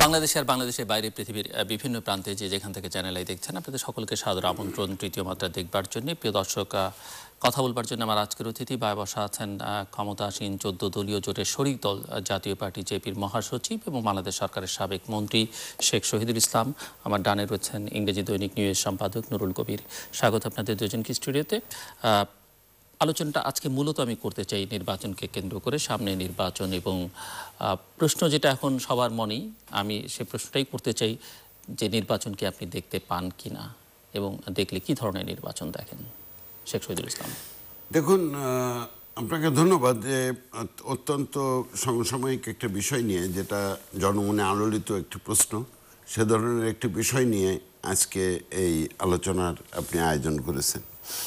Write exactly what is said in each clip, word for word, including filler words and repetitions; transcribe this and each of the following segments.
বাংলাদেশে আর বাংলাদেশের বাইরে পৃথিবীর বিভিন্ন প্রান্তে যে যেখান থেকে চ্যানেল আই দেখছেন আপনাদের সকলকে সাদর আমন্ত্রণ তৃতীয় মাত্রা দেখবার জন্য। প্রিয় দর্শক, কথা বলবার জন্য আমার আজকের অতিথি বায় বসা আছেন ক্ষমতাসীন চোদ্দ দলীয় জোটের শরিক দল জাতীয় পার্টি জেপির মহাসচিব এবং বাংলাদেশ সরকারের সাবেক মন্ত্রী শেখ শহীদুল ইসলাম। আমার ডানে রয়েছেন ইংরেজি দৈনিক নিউজের সম্পাদক নুরুল কবির। স্বাগত আপনাদের দুজনকে স্টুডিওতে। আলোচনাটা আজকে মূলত আমি করতে চাই নির্বাচনকে কেন্দ্র করে, সামনে নির্বাচন এবং প্রশ্ন যেটা এখন সবার মনেই, আমি সে প্রশ্নটাই করতে চাই যে নির্বাচনকে আপনি দেখতে পান কি না এবং দেখলে কি ধরনের নির্বাচন দেখেন। শেখ শহীদুল ইসলাম। দেখুন, আপনাকে ধন্যবাদ যে অত্যন্ত সমসাময়িক একটা বিষয় নিয়ে, যেটা জনমনে আলোড়িত একটি প্রশ্ন, সে ধরনের একটি বিষয় নিয়ে আজকে এই আলোচনার আপনি আয়োজন করেছেন।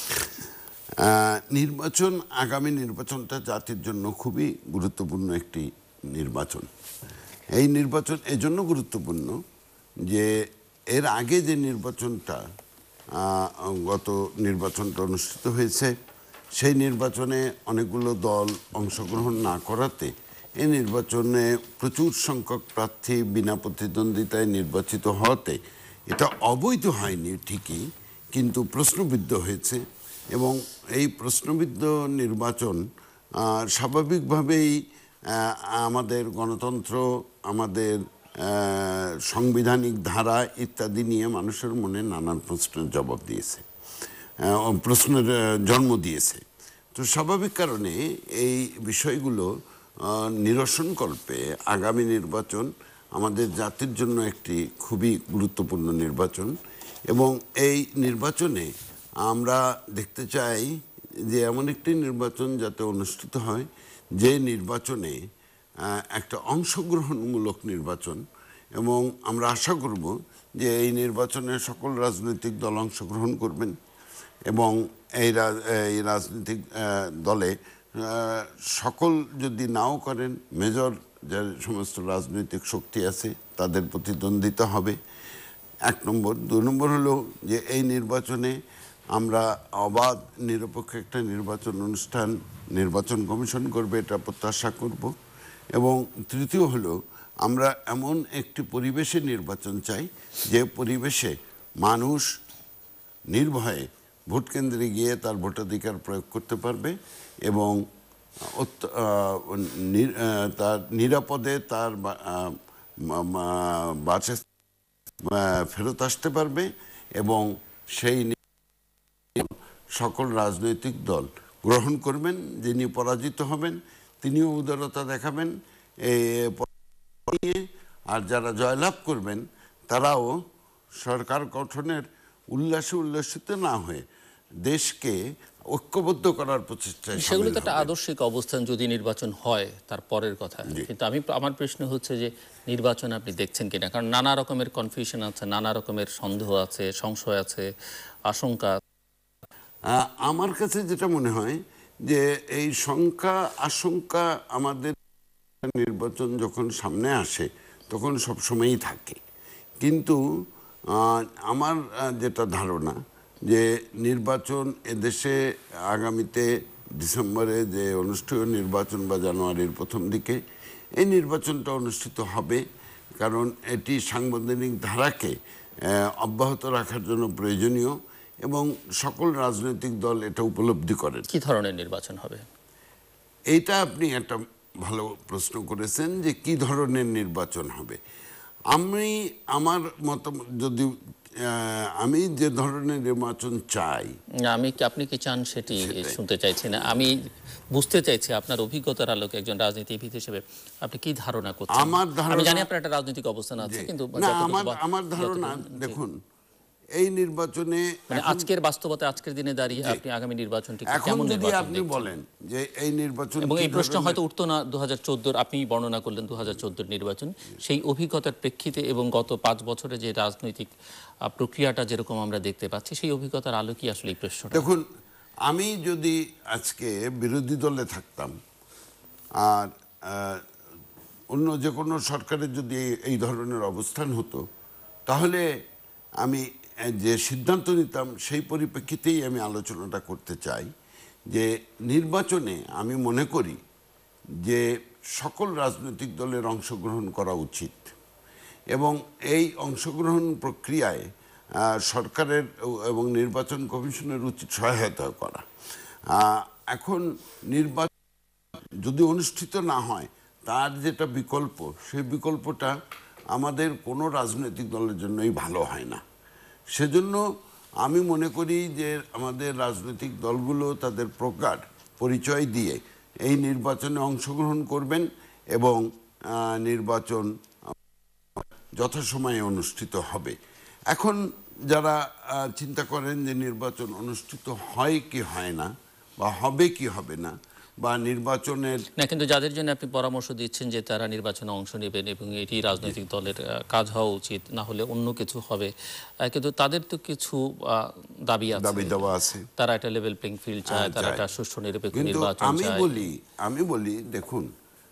নির্বাচন, আগামী নির্বাচনটা জাতির জন্য খুবই গুরুত্বপূর্ণ একটি নির্বাচন। এই নির্বাচন এজন্য গুরুত্বপূর্ণ যে এর আগে যে নির্বাচনটা গত নির্বাচনটা অনুষ্ঠিত হয়েছে, সেই নির্বাচনে অনেকগুলো দল অংশগ্রহণ না করাতে এই নির্বাচনে প্রচুর সংখ্যক প্রার্থী বিনা প্রতিদ্বন্দ্বিতায় নির্বাচিত হওয়াতে এটা অবৈধ হয়নি ঠিকই, কিন্তু প্রশ্নবিদ্ধ হয়েছে। এবং এই প্রশ্নবিদ্ধ নির্বাচন স্বাভাবিকভাবেই আমাদের গণতন্ত্র, আমাদের সাংবিধানিক ধারা ইত্যাদি নিয়ে মানুষের মনে নানান প্রশ্নের জবাব দিয়েছে, প্রশ্নের জন্ম দিয়েছে। তো স্বাভাবিক কারণে এই বিষয়গুলো নিরসনকল্পে আগামী নির্বাচন আমাদের জাতির জন্য একটি খুবই গুরুত্বপূর্ণ নির্বাচন। এবং এই নির্বাচনে আমরা দেখতে চাই যে এমন একটি নির্বাচন যাতে অনুষ্ঠিত হয়, যে নির্বাচনে একটা অংশগ্রহণমূলক নির্বাচন। এবং আমরা আশা করব যে এই নির্বাচনে সকল রাজনৈতিক দল অংশগ্রহণ করবেন এবং এই এই রাজনৈতিক দলে সকল যদি নাও করেন, মেজর যে সমস্ত রাজনৈতিক শক্তি আছে তাদের প্রতিদ্বন্দ্বিতা হবে, এক নম্বর। দুই নম্বর হলো যে এই নির্বাচনে আমরা অবাধ নিরপেক্ষ একটা নির্বাচন অনুষ্ঠান নির্বাচন কমিশন করবে, এটা প্রত্যাশা করব। এবং তৃতীয় হলো আমরা এমন একটি পরিবেশে নির্বাচন চাই যে পরিবেশে মানুষ নির্ভয়ে ভোট কেন্দ্রে গিয়ে তার ভোটাধিকার প্রয়োগ করতে পারবে এবং তার নিরাপদে তার বাসে ফেরত আসতে পারবে এবং সেই সকল রাজনৈতিক দল গ্রহণ করবেন। যিনি পরাজিত হবেন তিনিও উদারতা দেখাবেন, আর যারা জয়লাভ করবেন তারাও সরকার গঠনের উল্লাসে উল্লসিত না হয়ে দেশকে ঐক্যবদ্ধ করার প্রচেষ্টা। সেগুলো তো একটা আদর্শিক অবস্থান যদি নির্বাচন হয় তার পরের কথা, কিন্তু আমি আমার প্রশ্ন হচ্ছে যে নির্বাচন আপনি দেখছেন কিনা, কারণ নানা রকমের কনফিউশন আছে, নানা রকমের সন্দেহ আছে, সংশয় আছে, আশঙ্কা। আমার কাছে যেটা মনে হয় যে এই শঙ্কা আশঙ্কা আমাদের নির্বাচন যখন সামনে আসে তখন সবসময়ই থাকে, কিন্তু আমার যেটা ধারণা যে নির্বাচন এদেশে আগামীতে ডিসেম্বরে যে অনুষ্ঠেয় নির্বাচন বা জানুয়ারির প্রথম দিকে এই নির্বাচনটা অনুষ্ঠিত হবে, কারণ এটি সাংবিধানিক ধারাকে অব্যাহত রাখার জন্য প্রয়োজনীয় এবং সকল রাজনৈতিক দল এটা উপলব্ধি করেন। কি ধরনের নির্বাচন হবে? এইটা আপনি একটা ভালো প্রশ্ন করেছেন যে কি ধরনের নির্বাচন হবে। আমি আমার মত যদি আমি যে ধরনের নির্বাচন চাই, আমি কি আপনি কি চান সেটি শুনতে চাইছি না, আমি বুঝতে চাইছি আপনার অভিজ্ঞতার আলোকে একজন রাজনীতিবিদ হিসেবে আপনি কি ধারণা করছেন। আমার ধারণা, আমি জানি আপনার একটা রাজনৈতিক অবস্থান আছে, কিন্তু আমার আমার ধারণা, দেখুন এই নির্বাচনে মানে আজকের বাস্তবতা, আজকের দিনে দাঁড়িয়ে আপনি আগামী নির্বাচনটি কেমন যদি আপনি বলেন যে এই নির্বাচন, এবং এই প্রশ্ন হয়তো উঠতো না দু হাজার চোদ্দোর, আপনি বর্ণনা করলেন দু হাজার চোদ্দোর নির্বাচন, সেই অভিজ্ঞতার প্রেক্ষিতে এবং গত পাঁচ বছরে যে রাজনৈতিক প্রক্রিয়াটা যেরকম আমরা দেখতে পাচ্ছি, সেই অভিজ্ঞতার আলো কি আসলে এই প্রশ্নটা? দেখুন, আমি যদি আজকে বিরোধী দলে থাকতাম আর অন্য যে কোনো সরকারের যদি এই ধরনের অবস্থান হতো, তাহলে আমি যে সিদ্ধান্ত নিতাম সেই পরিপ্রেক্ষিতেই আমি আলোচনাটা করতে চাই যে নির্বাচনে আমি মনে করি যে সকল রাজনৈতিক দলের অংশগ্রহণ করা উচিত এবং এই অংশগ্রহণ প্রক্রিয়ায় সরকারের এবং নির্বাচন কমিশনের উচিত সহায়তা করা। এখন নির্বাচন যদি অনুষ্ঠিত না হয়, তার যেটা বিকল্প, সেই বিকল্পটা আমাদের কোনো রাজনৈতিক দলের জন্যই ভালো হয় না। সেজন্য আমি মনে করি যে আমাদের রাজনৈতিক দলগুলো তাদের প্রকার পরিচয় দিয়ে এই নির্বাচনে অংশগ্রহণ করবেন এবং নির্বাচন যথাসময়ে অনুষ্ঠিত হবে। এখন যারা চিন্তা করেন যে নির্বাচন অনুষ্ঠিত হয় কি হয় না, বা হবে কি হবে না, বা নির্বাচনের না, কিন্তু যাদের জন্য আপনি পরামর্শ দিচ্ছেন যে তারা নির্বাচনে অংশ নেবেন এবং এটি রাজনৈতিক দলের কাজ হওয়া উচিত, না হলে অন্য কিছু হবে, কিন্তু তাদের তো কিছু দাবি আছে, দাবি দেওয়া আছে। তারা একটা লেভেল প্লেইং ফিল্ড চায়, তারা একটা সুষ্ঠু নিরপেক্ষ নির্বাচন চায়। আমি বলি আমি বলি দেখুন,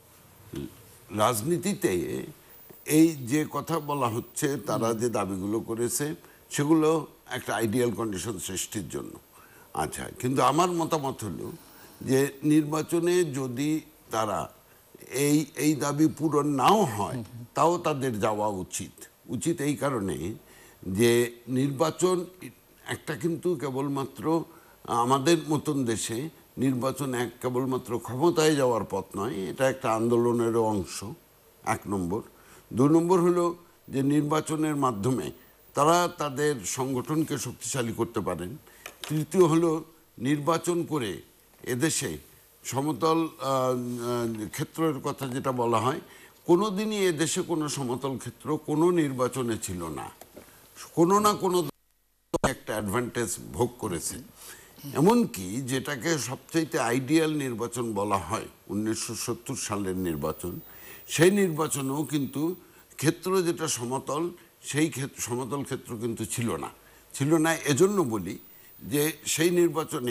রাজনীতিতে এই যে কথা বলা হচ্ছে, তারা যে দাবিগুলো করেছে সেগুলো একটা আইডিয়াল কন্ডিশন সৃষ্টির জন্য। আচ্ছা, কিন্তু আমার মতামত হলো যে নির্বাচনে যদি তারা এই এই দাবি পূরণ নাও হয়, তাও তাদের যাওয়া উচিত। উচিত এই কারণে যে নির্বাচন একটা কিন্তু কেবলমাত্র আমাদের মতন দেশে নির্বাচন এক কেবলমাত্র ক্ষমতায় যাওয়ার পথ নয়, এটা একটা আন্দোলনেরও অংশ, এক নম্বর। দুই নম্বর হলো যে নির্বাচনের মাধ্যমে তারা তাদের সংগঠনকে শক্তিশালী করতে পারেন। তৃতীয় হলো নির্বাচন করে এদেশে সমতল ক্ষেত্রের কথা যেটা বলা হয়, কোনো দিনই এদেশে কোনো সমতল ক্ষেত্র কোনো নির্বাচনে ছিল না। কোনো না কোনো একটা অ্যাডভান্টেজ ভোগ করেছে। এমনকি যেটাকে সবচাইতে আইডিয়াল নির্বাচন বলা হয়, উনিশশো সত্তর সালের নির্বাচন, সেই নির্বাচনেও কিন্তু ক্ষেত্র যেটা সমতল, সেই ক্ষেত্র সমতল ক্ষেত্র কিন্তু ছিল না। ছিল না এজন্য বলি যে সেই নির্বাচনে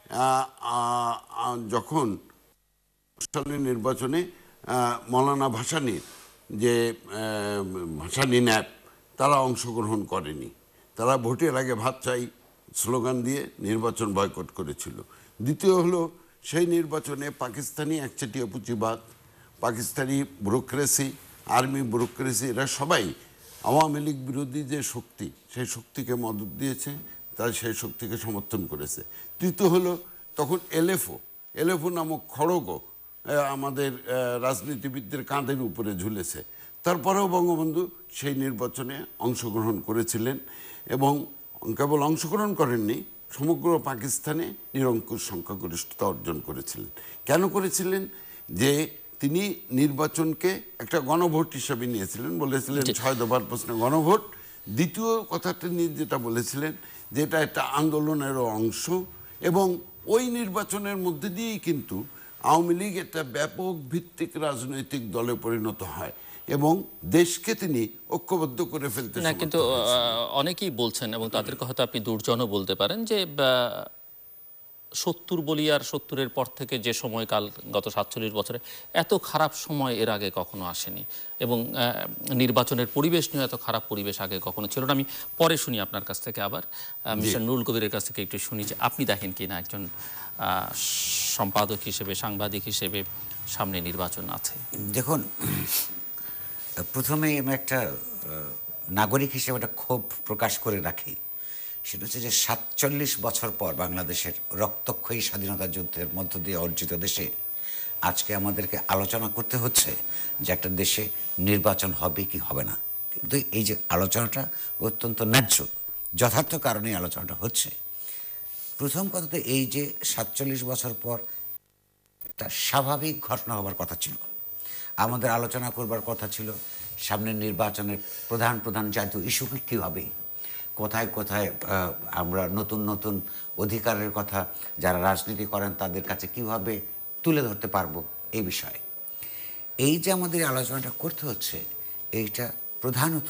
যখন সালের নির্বাচনে মৌলানা ভাসানীর যে ভাসানী ন্যাপ, তারা অংশগ্রহণ করেনি। তারা ভোটের আগে ভাত চাই স্লোগান দিয়ে নির্বাচন বয়কট করেছিল। দ্বিতীয় হলো সেই নির্বাচনে পাকিস্তানি একচেটিয়া পুঁজিবাদ, পাকিস্তানি ব্যুরোক্রেসি, আর্মি ব্যুরোক্রেসি, এরা সবাই আওয়ামী লীগ বিরোধী যে শক্তি, সেই শক্তিকে মদত দিয়েছে, তারা সেই শক্তিকে সমর্থন করেছে। তৃতীয় হলো তখন এলএফও এলএফও নামক খড়গও আমাদের রাজনীতিবিদদের কাঁধের উপরে ঝুলেছে। তারপরেও বঙ্গবন্ধু সেই নির্বাচনে অংশগ্রহণ করেছিলেন এবং কেবল অংশগ্রহণ করেননি, সমগ্র পাকিস্তানে নিরঙ্কুশ সংখ্যাগরিষ্ঠতা অর্জন করেছিলেন। কেন করেছিলেন? যে তিনি নির্বাচনকে একটা গণভোট হিসাবে নিয়েছিলেন, বলেছিলেন ছয় দফার প্রশ্নে গণভোট। দ্বিতীয় কথাটা নিয়ে যেটা বলেছিলেন যে এটা একটা আন্দোলনেরও অংশ, এবং ওই নির্বাচনের মধ্যে দিয়েই কিন্তু আওয়ামী লীগ একটা ব্যাপক ভিত্তিক রাজনৈতিক দলে পরিণত হয় এবং দেশকে তিনি ঐক্যবদ্ধ করে ফেলতে না, কিন্তু অনেকেই বলছেন এবং তাদের কথা আপনি দুর্জনও বলতে পারেন যে সত্তর বলি আর সত্তরের পর থেকে যে সময়কাল গত সাতচল্লিশ বছরে এত খারাপ সময় এর আগে কখনো আসেনি এবং নির্বাচনের পরিবেশ নিয়ে এত খারাপ পরিবেশ আগে কখনো ছিল না। আমি পরে শুনি আপনার কাছ থেকে, আবার মিস্টার নুরুল কবিরের কাছ থেকে একটু শুনি যে আপনি দেখেন কি না একজন সম্পাদক হিসেবে, সাংবাদিক হিসেবে সামনে নির্বাচন আছে। দেখুন, প্রথমে আমি একটা নাগরিক হিসেবে একটা ক্ষোভ প্রকাশ করে রাখি। সেটা হচ্ছে যে সাতচল্লিশ বছর পর বাংলাদেশের রক্তক্ষয়ী স্বাধীনতা যুদ্ধের মধ্য দিয়ে অর্জিত দেশে আজকে আমাদেরকে আলোচনা করতে হচ্ছে যে একটা দেশে নির্বাচন হবে কি হবে না। কিন্তু এই যে আলোচনাটা অত্যন্ত ন্যায্য, যথার্থ কারণেই আলোচনাটা হচ্ছে। প্রথম কথা তো এই যে সাতচল্লিশ বছর পর একটা স্বাভাবিক ঘটনা হবার কথা ছিল। আমাদের আলোচনা করবার কথা ছিল সামনের নির্বাচনের প্রধান প্রধান জাতীয় ইস্যু কী হবে, কোথায় কোথায় আমরা নতুন নতুন অধিকারের কথা যারা রাজনীতি করেন তাদের কাছে কিভাবে তুলে ধরতে পারবো এই বিষয়ে। এই যে আমাদের আলোচনাটা করতে হচ্ছে, এইটা প্রধানত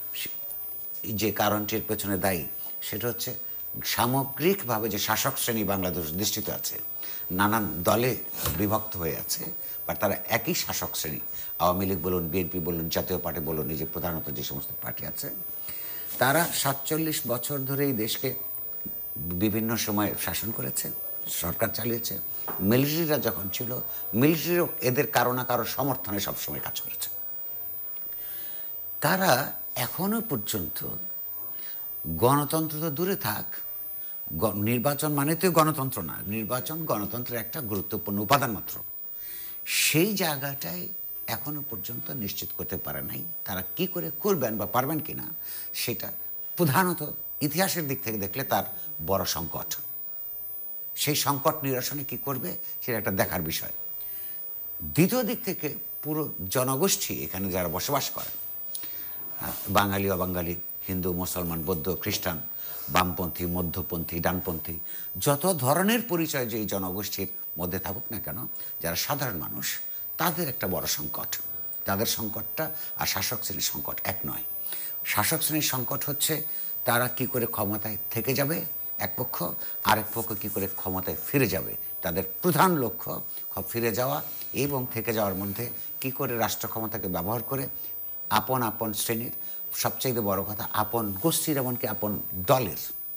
যে কারণটির পেছনে দায়ী সেটা হচ্ছে সামগ্রিকভাবে যে শাসক শ্রেণী বাংলাদেশ দৃষ্টিতে আছে, নানান দলে বিভক্ত হয়ে আছে, বা তারা একই শাসক শ্রেণী, আওয়ামী লীগ বলুন, বিএনপি বলুন, জাতীয় পার্টি বলুন, এই যে প্রধানত যে সমস্ত পার্টি আছে, তারা সাতচল্লিশ বছর ধরে এই দেশকে বিভিন্ন সময় শাসন করেছে, সরকার চালিয়েছে। মিলিটারিরা যখন ছিল, মিলিটারিও এদের কারো না কারো সমর্থনে সবসময় কাজ করেছে। তারা এখনো পর্যন্ত গণতন্ত্র তো দূরে থাক, নির্বাচন মানে তো গণতন্ত্র না, নির্বাচন গণতন্ত্রের একটা গুরুত্বপূর্ণ উপাদান মাত্র, সেই জায়গাটায় এখনো পর্যন্ত নিশ্চিত করতে পারে নাই। তারা কি করে করবেন বা পারবেন কিনা সেটা প্রধানত ইতিহাসের দিক থেকে দেখলে তার বড় সংকট। সেই সংকট নিরসনে কি করবে সেটা একটা দেখার বিষয়। দ্বিতীয় দিক থেকে পুরো জনগোষ্ঠী এখানে যারা বসবাস করেন, বাঙালি অবাঙালি, হিন্দু মুসলমান বৌদ্ধ খ্রিস্টান, বামপন্থী মধ্যপন্থী ডানপন্থী, যত ধরনের পরিচয় যে এই জনগোষ্ঠীর মধ্যে থাকুক না কেন, যারা সাধারণ মানুষ, তাদের একটা বড় সংকট। তাদের সংকটটা আর শাসক শ্রেণীর সংকট এক নয়। শাসক শ্রেণীর সংকট হচ্ছে তারা কি করে ক্ষমতায় থেকে যাবে এক পক্ষ, আরেক পক্ষ কি করে ক্ষমতায় ফিরে যাবে। তাদের প্রধান লক্ষ্য ফিরে যাওয়া এবং থেকে যাওয়ার মধ্যে কি করে রাষ্ট্র ক্ষমতাকে ব্যবহার করে আপন আপন শ্রেণীর, সবচাইতে বড় কথা আপন গোষ্ঠীর এমনকি আপন দলের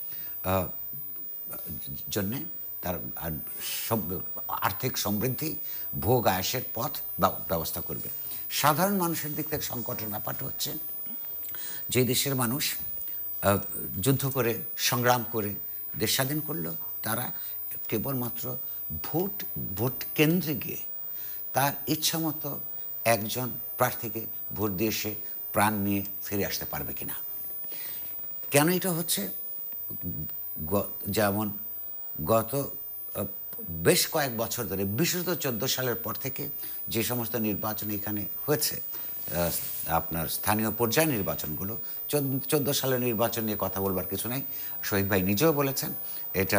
জন্যে তার আর্থিক সমৃদ্ধি ভোগ আয়াসের পথ ব্যবস্থা করবে। সাধারণ মানুষের দিক থেকে সংকটের ব্যাপারটা হচ্ছে যে দেশের মানুষ যুদ্ধ করে সংগ্রাম করে দেশ স্বাধীন করলো, তারা কেবলমাত্র ভোট ভোট কেন্দ্রে গিয়ে তার ইচ্ছামতো একজন প্রার্থীকে ভোট দিয়ে সে প্রাণ নিয়ে ফিরে আসতে পারবে কিনা। কেন এটা হচ্ছে? যেমন গত বেশ কয়েক বছর ধরে, বিশেষত চোদ্দ সালের পর থেকে যে সমস্ত নির্বাচন এখানে হয়েছে, আপনার স্থানীয় পর্যায়ে নির্বাচনগুলো, চোদ্দ সালের নির্বাচন নিয়ে কথা বলবার কিছু নাই। শহীদ ভাই নিজেও বলেছেন এটা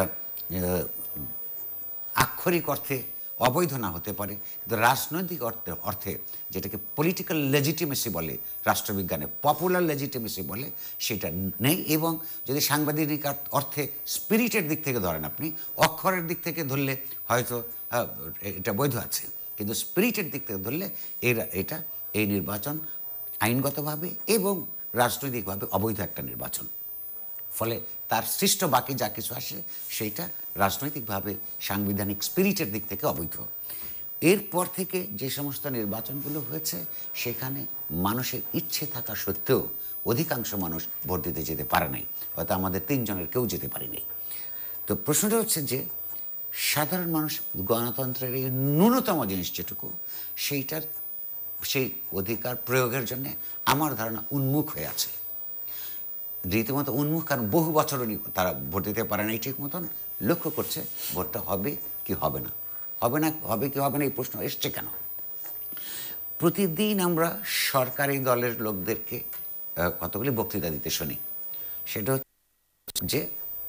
আক্ষরিক অর্থে অবৈধ না হতে পারে, কিন্তু রাজনৈতিক অর্থে অর্থে যেটাকে পলিটিক্যাল লেজিটিমেসি বলে, রাষ্ট্রবিজ্ঞানে পপুলার লেজিটিমেসি বলে, সেটা নেই। এবং যদি সাংবিধানিক অর্থে স্পিরিটের দিক থেকে ধরেন, আপনি অক্ষরের দিক থেকে ধরলে হয়তো এটা বৈধ আছে, কিন্তু স্পিরিটের দিক থেকে ধরলে এরা এটা এই নির্বাচন আইনগতভাবে এবং রাজনৈতিকভাবে অবৈধ একটা নির্বাচন। ফলে তার সৃষ্ট বাকি যা কিছু আসে সেইটা রাজনৈতিকভাবে সাংবিধানিক স্পিরিটের দিক থেকে অবৈধ। এরপর থেকে যে সমস্ত নির্বাচনগুলো হয়েছে সেখানে মানুষের ইচ্ছে থাকা সত্ত্বেও অধিকাংশ মানুষ ভোট দিতে যেতে পারে নাই, হয়তো আমাদের তিনজনের কেউ যেতে পারেনি। তো প্রশ্নটা হচ্ছে যে সাধারণ মানুষ গণতন্ত্রের এই ন্যূনতম জিনিস যেটুকু, সেইটার সেই অধিকার প্রয়োগের জন্য আমার ধারণা উন্মুখ হয়ে আছে, রীতিমতো উন্মুখ। কারণ বহু বছর তারা ভোট দিতে পারে না, ঠিক মতন লক্ষ্য করছে ভোটটা হবে কি হবে না, হবে না হবে কি হবে না, এই প্রশ্ন এসছে কেন? প্রতিদিন আমরা সরকারি দলের লোকদেরকে কতগুলি বক্তৃতা দিতে শুনি, সেটা হচ্ছে যে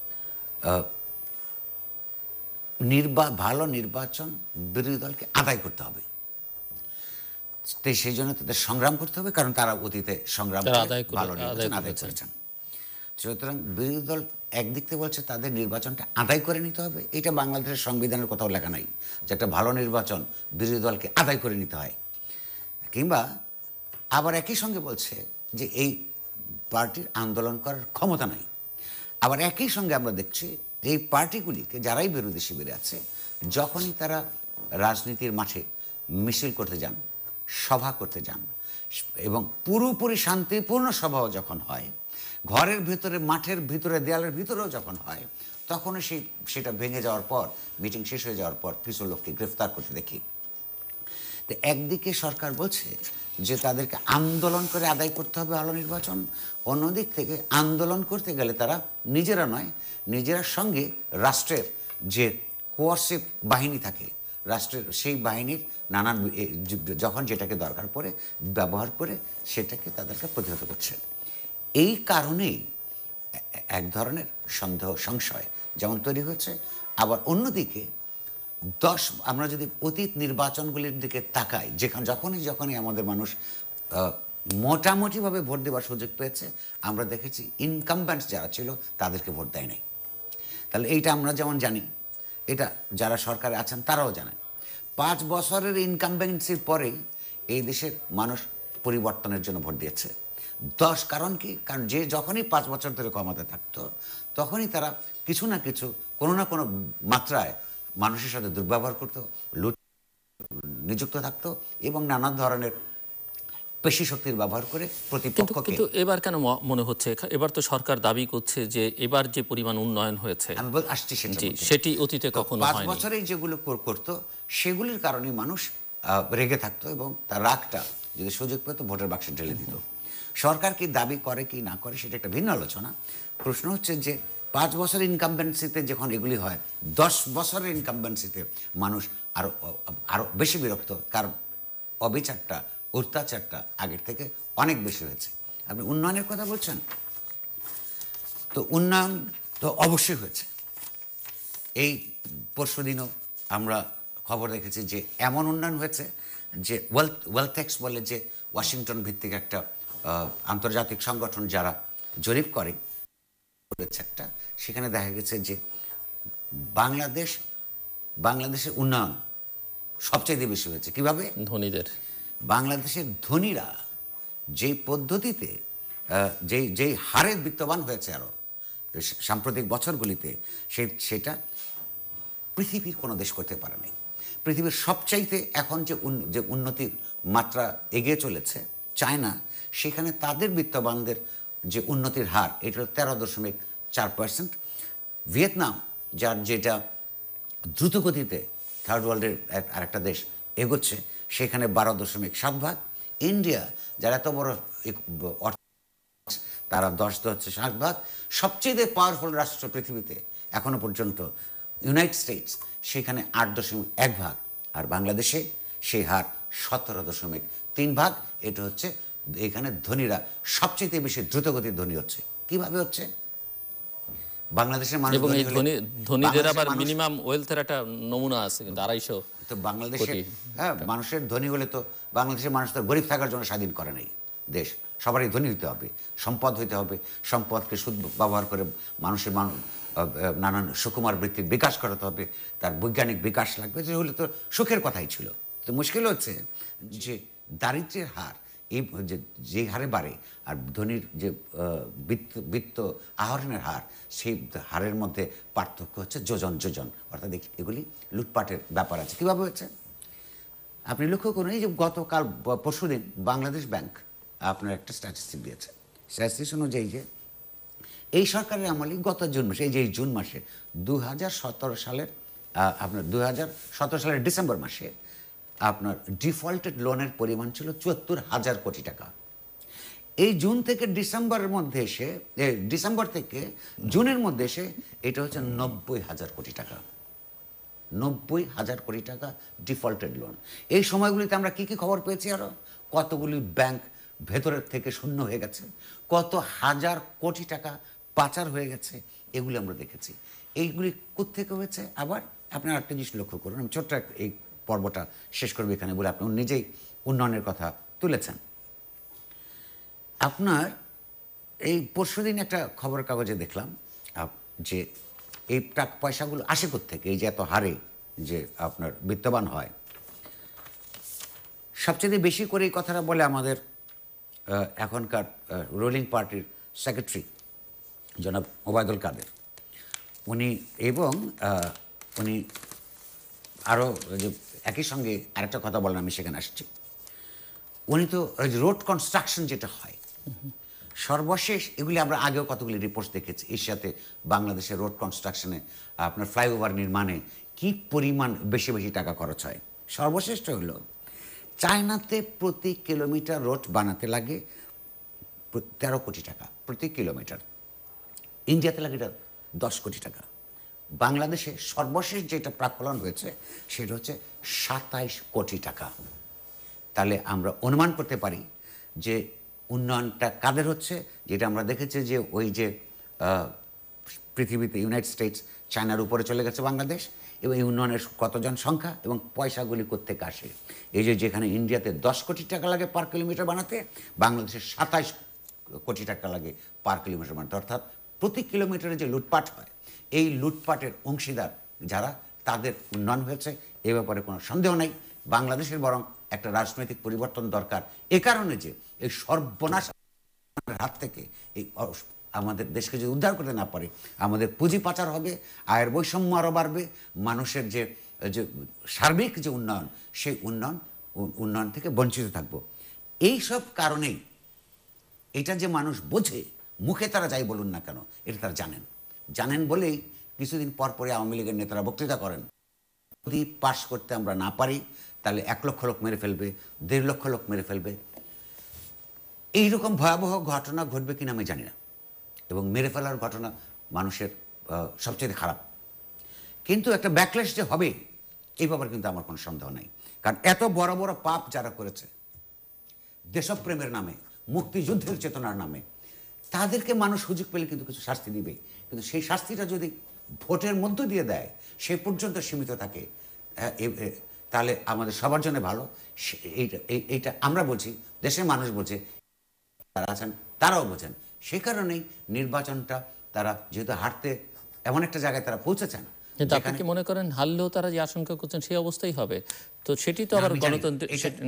নির্বা ভালো নির্বাচন বিরোধী দলকে আদায় করতে হবে, সেই জন্য তাদের সংগ্রাম করতে হবে, কারণ তারা অতীতে সংগ্রাম ভালো নির্বাচন আদায় করেছেন। সুতরাং বিরোধী দল একদিক থেকে বলছে তাদের নির্বাচনটা আদায় করে নিতে হবে। এটা বাংলাদেশের সংবিধানের কোথাও লেখা নাই যে একটা ভালো নির্বাচন বিরোধী দলকে আদায় করে নিতে হয়। কিংবা আবার একই সঙ্গে বলছে যে এই পার্টির আন্দোলন করার ক্ষমতা নাই। আবার একই সঙ্গে আমরা দেখছি এই পার্টিগুলিকে, যারাই বিরোধী শিবিরে আছে, যখনই তারা রাজনীতির মাঠে মিছিল করতে যান, সভা করতে যান, এবং পুরোপুরি শান্তিপূর্ণ সভাও যখন হয়, ঘরের ভিতরে মাঠের ভিতরে দেয়ালের ভিতরেও যখন হয়, তখনও সেই সেটা ভেঙে যাওয়ার পর, মিটিং শেষ হয়ে যাওয়ার পর কিছু লোককে গ্রেফতার করতে দেখি। তো একদিকে সরকার বলছে যে তাদেরকে আন্দোলন করে আদায় করতে হবে ভালো নির্বাচন, অন্যদিক থেকে আন্দোলন করতে গেলে তারা নিজেরা নয়, নিজেরা সঙ্গে রাষ্ট্রের যে কোয়ার্সিভ বাহিনী থাকে, রাষ্ট্রের সেই বাহিনীর নানান যখন যেটাকে দরকার পড়ে ব্যবহার করে সেটাকে তাদেরকে প্রতিহত করছে। এই কারণেই এক ধরনের সন্দেহ সংশয় যেমন তৈরি হয়েছে। আবার অন্যদিকে দশ আমরা যদি অতীত নির্বাচনগুলির দিকে তাকাই, যেখানে যখনই যখনই আমাদের মানুষ মোটামুটিভাবে ভোট দেওয়ার সুযোগ পেয়েছে, আমরা দেখেছি ইনকামব্যান্টস যারা ছিল তাদেরকে ভোট দেয় নাই। তাহলে এইটা আমরা যেমন জানি, এটা যারা সরকারে আছেন তারাও জানেন। পাঁচ বছরের ইনকামব্যান্সির পরেই এই দেশের মানুষ পরিবর্তনের জন্য ভোট দিয়েছে। দশ কারণ কি? কারণ যে যখনই পাঁচ বছর ধরে ক্ষমতা থাকতো তখনই তারা কিছু না কিছু কোনো না কোনো মাত্রায় মানুষের সাথে দুর্ব্যবহার করতো, লুট নিযুক্ত থাকতো এবং নানা ধরনের পেশি শক্তির ব্যবহার করে কিন্তু প্রতিপক্ষকে। কিন্তু এবার কেন ম- মনে হচ্ছে এখা- এবার তো সরকার দাবি করছে যে এবার যে পরিমাণ উন্নয়ন হয়েছে আমি বল আসছি সেটা জি বলতে। সেটি অতীতে তো কখনো পাঁচ হয়নি। বছরেই যেগুলো কর- করতো সেগুলির কারণে মানুষ আহ, রেগে থাকতো এবং তার রাগটা যদি সুযোগ পেত ভোটের বাক্সে ঢেলে দিত। সরকার কি দাবি করে কি না করে সেটা একটা ভিন্ন আলোচনা। প্রশ্ন হচ্ছে যে পাঁচ বছরের ইনকামবেন্সিতে যখন এগুলি হয়, দশ বছরের ইনকামবেন্সিতে মানুষ আরো আরো বেশি বিরক্ত, কারণ অবিচারটা অত্যাচারটা আগের থেকে অনেক বেশি হয়েছে। আপনি উন্নয়নের কথা বলছেন, তো উন্নয়ন তো অবশ্যই হয়েছে। এই পরশুদিনও আমরা খবর দেখেছি যে এমন উন্নয়ন হয়েছে যে ওয়েলথ ওয়েলথেক্স বলে যে ওয়াশিংটন ভিত্তিক একটা আহ, আন্তর্জাতিক সংগঠন যারা জরিপ করে করেছে একটা, সেখানে দেখা গেছে যে বাংলাদেশ বাংলাদেশের উন্নয়ন সবচাইতে বেশি হয়েছে। কিভাবে? ধনীদের বাংলাদেশের ধনীরা যেই পদ্ধতিতে আহ, যেই যেই হারে বিত্তবান হয়েছে আরো সাম্প্রতিক বছরগুলিতে, সে সেটা পৃথিবীর কোনো দেশ করতে পারে নাই। পৃথিবীর সবচাইতে এখন যে উন- যে উন্নতির মাত্রা এগিয়ে চলেছে চায়না, সেখানে তাদের বিত্তবানদের যে উন্নতির হার এটা হলো তেরো দশমিক চার পার্সেন্ট। ভিয়েতনাম, যার যেটা দ্রুতগতিতে থার্ড ওয়ার্ল্ডের আরেকটা দেশ এগোচ্ছে, সেখানে বারো দশমিক সাত ভাগ। ইন্ডিয়া, যারা এত বড় অর্থ, তারা দশ দশমিক সাত ভাগ। সবচেয়ে পাওয়ারফুল রাষ্ট্র পৃথিবীতে এখনো পর্যন্ত ইউনাইটেড স্টেটস, সেখানে আট দশমিক এক ভাগ। আর বাংলাদেশে সেই হার সতেরো দশমিক তিন ভাগ। এটা হচ্ছে এখানে ধনীরা সবচেয়ে বেশি দ্রুতগতির ধনী হচ্ছে। কিভাবে হচ্ছে? বাংলাদেশের মানুষ এবং ধনী এই হলে- ধনী ধনীদের বাংলাদেশের আবার মানুষ- মিনিমাম ওয়েলথের একটা নমুনা আছে কিন্তু আড়াইশো তো বাংলাদেশের কোটি। হ্যাঁ মানুষের ধনী হলে তো বাংলাদেশের মানুষ তো গরিব থাকার জন্য স্বাধীন করে নাই দেশ। সবারই ধনী হতে হবে, সম্পদ হইতে হবে, সম্পদকে সুদ ব্যবহার করে মানুষের মানুষ নানান সুকুমার বৃত্তির বিকাশ করাতে হবে, তার বৈজ্ঞানিক বিকাশ লাগবে। যে হলে তো সুখের কথাই ছিল। তো মুশকিল হচ্ছে যে দারিদ্র্যের হার এই যে যে হারে বাড়ে, আর ধনীর যে আহ, বৃত্ত বৃত্ত আহরণের হার, সেই হারের মধ্যে পার্থক্য হচ্ছে যোজন যোজন। অর্থাৎ এ- এগুলি লুটপাটের ব্যাপার আছে। কীভাবে হচ্ছে আপনি লক্ষ্য করুন। এই যে গতকাল ব- পরশুদিন বাংলাদেশ ব্যাংক আপনার একটা স্ট্যাটিস্টিক দিয়েছে। স্ট্যাটিস্টিক্স অনুযায়ী যে এই সরকারের আমলে গত জুন মাসে, এই যে এই জুন মাসে দু হাজার সতেরো সালের আহ, আপনার দু হাজার সতেরো সালের ডিসেম্বর মাসে আপনার ডিফল্টেড লোনের পরিমাণ ছিল চুয়াত্তর হাজার কোটি টাকা। এই জুন থেকে ডিসেম্বরের মধ্যে এসে এ, ডিসেম্বর থেকে জুনের মধ্যে এসে এটা হচ্ছে নব্বই হাজার কোটি টাকা। নব্বই হাজার কোটি টাকা ডিফল্টেড লোন। এই সময়গুলিতে আমরা কি কি খবর পেয়েছি? আরো কতগুলি ব্যাংক ভেতরের থেকে শূন্য হয়ে গেছে, কত হাজার কোটি টাকা পাচার হয়ে গেছে, এগুলি আমরা দেখেছি। এইগুলি কোত্থেকে হয়েছে? আবার আপনার একটা জিনিস লক্ষ্য করুন। আমি ছোট্ট একটা এই পর্বটা শেষ করবো এখানে বলে, আপনি নিজেই উন্নয়নের কথা তুলেছেন। আপনার এই পরশুদিন একটা খবরের কাগজে দেখলাম আপ- যে এই টাকা পয়সাগুলো আসে কোত্থেকে, এই যে এত হারে যে আপনার বিত্তবান হয়। সবচেয়ে বেশি করে এই কথাটা বলে আমাদের আহ, এখনকার রুলিং পার্টির সেক্রেটারি জনাব ওবায়দুল কাদের। উনি এবং আহ, উনি আরও যে একই সঙ্গে আরেকটা কথা বলেন, আমি সেখানে আসছি। উনি তো রোড কনস্ট্রাকশন যেটা হয় সর্বশেষ, এগুলি আমরা আগেও কতগুলি রিপোর্ট দেখেছি এশিয়াতে বাংলাদেশের রোড কনস্ট্রাকশনে, আপনার ফ্লাইওভার নির্মাণে কি পরিমাণ বেশি বেশি টাকা খরচ হয়। সর্বশেষ হলো চায়নাতে প্রতি কিলোমিটার রোড বানাতে লাগে তেরো কোটি টাকা প্রতি কিলোমিটার। ইন্ডিয়াতে লাগে এটা দশ কোটি টাকা। বাংলাদেশে সর্বশেষ যেটা প্রাক্কলন হয়েছে সেটা হচ্ছে সাতাইশ কোটি টাকা। তাহলে আমরা অনুমান করতে পারি যে উন্নয়নটা কাদের হচ্ছে, যেটা আমরা দেখেছি যে ওই যে আহ, পৃথিবীতে ইউনাইটেড স্টেটস চায়নার উপরে চলে গেছে বাংলাদেশ, এবং এই উন্নয়নের কতজন সংখ্যা এবং পয়সাগুলি কোত্থেকে আসে। এই যে যেখানে ইন্ডিয়াতে দশ কোটি টাকা লাগে পার কিলোমিটার বানাতে, বাংলাদেশের সাতাইশ কোটি টাকা লাগে পার কিলোমিটার বানাতে। অর্থাৎ প্রতি কিলোমিটারে যে লুটপাট হয়, এই লুটপাটের অংশীদার যারা, তাদের উন্নয়ন হয়েছে এ ব্যাপারে কোনো সন্দেহ নেই। বাংলাদেশের বরং একটা রাজনৈতিক পরিবর্তন দরকার, এ কারণে যে এই সর্বনাশ হাত থেকে এই আমাদের দেশকে যদি উদ্ধার করতে না পারে, আমাদের পুঁজি পাচার হবে, আয়ের বৈষম্য আরও বাড়বে, মানুষের যে যে সার্বিক যে উন্নয়ন, সেই উন্নয়ন উন্নয়ন থেকে বঞ্চিত থাকবো। এই সব কারণেই এটা যে মানুষ বোঝে, মুখে তারা যাই বলুন না কেন এটা তারা জানেন। জানেন বলেই কিছুদিন পর পরে আওয়ামী লীগের নেতারা বক্তৃতা করেন, যদি পাশ করতে আমরা না পারি তাহলে এক লক্ষ লোক মেরে ফেলবে, দেড় লক্ষ লোক মেরে ফেলবে। এইরকম ভয়াবহ ঘটনা ঘটবে কিনা আমি জানি না, এবং মেরে ফেলার ঘটনা মানুষের সবচেয়ে খারাপ। কিন্তু একটা ব্যাকলেশ যে হবে এই ব্যাপারে কিন্তু আমার কোনো সন্দেহ নাই। কারণ এত বড় বড় পাপ যারা করেছে দেশপ্রেমের নামে, মুক্তিযুদ্ধের চেতনার নামে, তাদেরকে মানুষ সুযোগ পেলে কিন্তু কিছু শাস্তি দিবে। কিন্তু সেই শাস্তিটা যদি ভোটের মধ্য দিয়ে দেয়, সে পর্যন্ত সীমিত থাকে, তাহলে আমাদের সবার জন্য ভালো। এইটা এইটা আমরা বলছি, দেশের মানুষ বলছে, তারা আছেন তারাও বোঝেন। সেই কারণেই নির্বাচনটা তারা যেহেতু হারতে এমন একটা জায়গায় তারা পৌঁছেছেন। কিন্তু আপনি কি মনে করেন হারলেও তারা যে আশঙ্কা করছেন সেই অবস্থাই হবে? তো সেটি তো আবার গণতন্ত্র।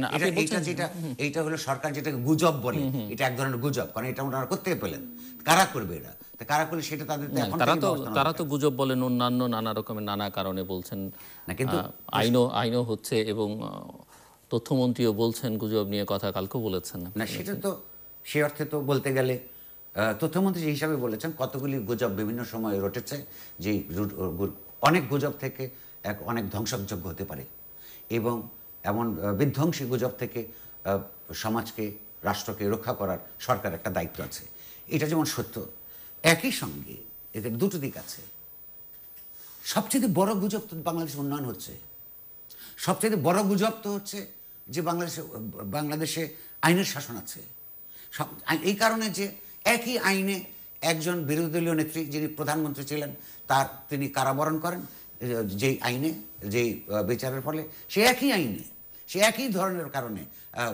এইটা হলো সরকার যেটাকে গুজব বলে, এটা এক ধরনের গুজব, কারণ এটা ওনারা করতে পেলেন। কারা করবে এটা? কারা করলে সেটা তাদের, তারা তো তারা তো গুজব বলেন অন্যান্য নানা রকমের নানা কারণে বলছেন না, কিন্তু আইনও আইনও হচ্ছে এবং তথ্যমন্ত্রীও বলছেন গুজব নিয়ে কথা, কালকেও বলেছেন না। সেটা তো সে অর্থে তো বলতে গেলে তথ্যমন্ত্রী হিসাবে বলেছেন কতগুলি গুজব বিভিন্ন সময় রটেছে, যে অনেক গুজব থেকে এক অনেক ধ্বংসযোগ্য হতে পারে, এবং এমন বিধ্বংসী গুজব থেকে সমাজকে, রাষ্ট্রকে রক্ষা করার সরকার একটা দায়িত্ব আছে। এটা যেমন সত্য, একই সঙ্গে এদের দুটো দিক আছে। সবচেয়ে বড় গুজব তো বাংলাদেশে উন্নয়ন হচ্ছে, সবচেয়ে বড় গুজব তো হচ্ছে যে বাংলাদেশে বাংলাদেশে আইনের শাসন আছে। সব এই কারণে যে একই আইনে একজন বিরোধী দলীয় নেত্রী যিনি প্রধানমন্ত্রী ছিলেন, তার তিনি কারাবরণ করেন যেই আইনে, যেই বিচারের ফলে, সে একই আইনে, সে একই ধরনের কারণে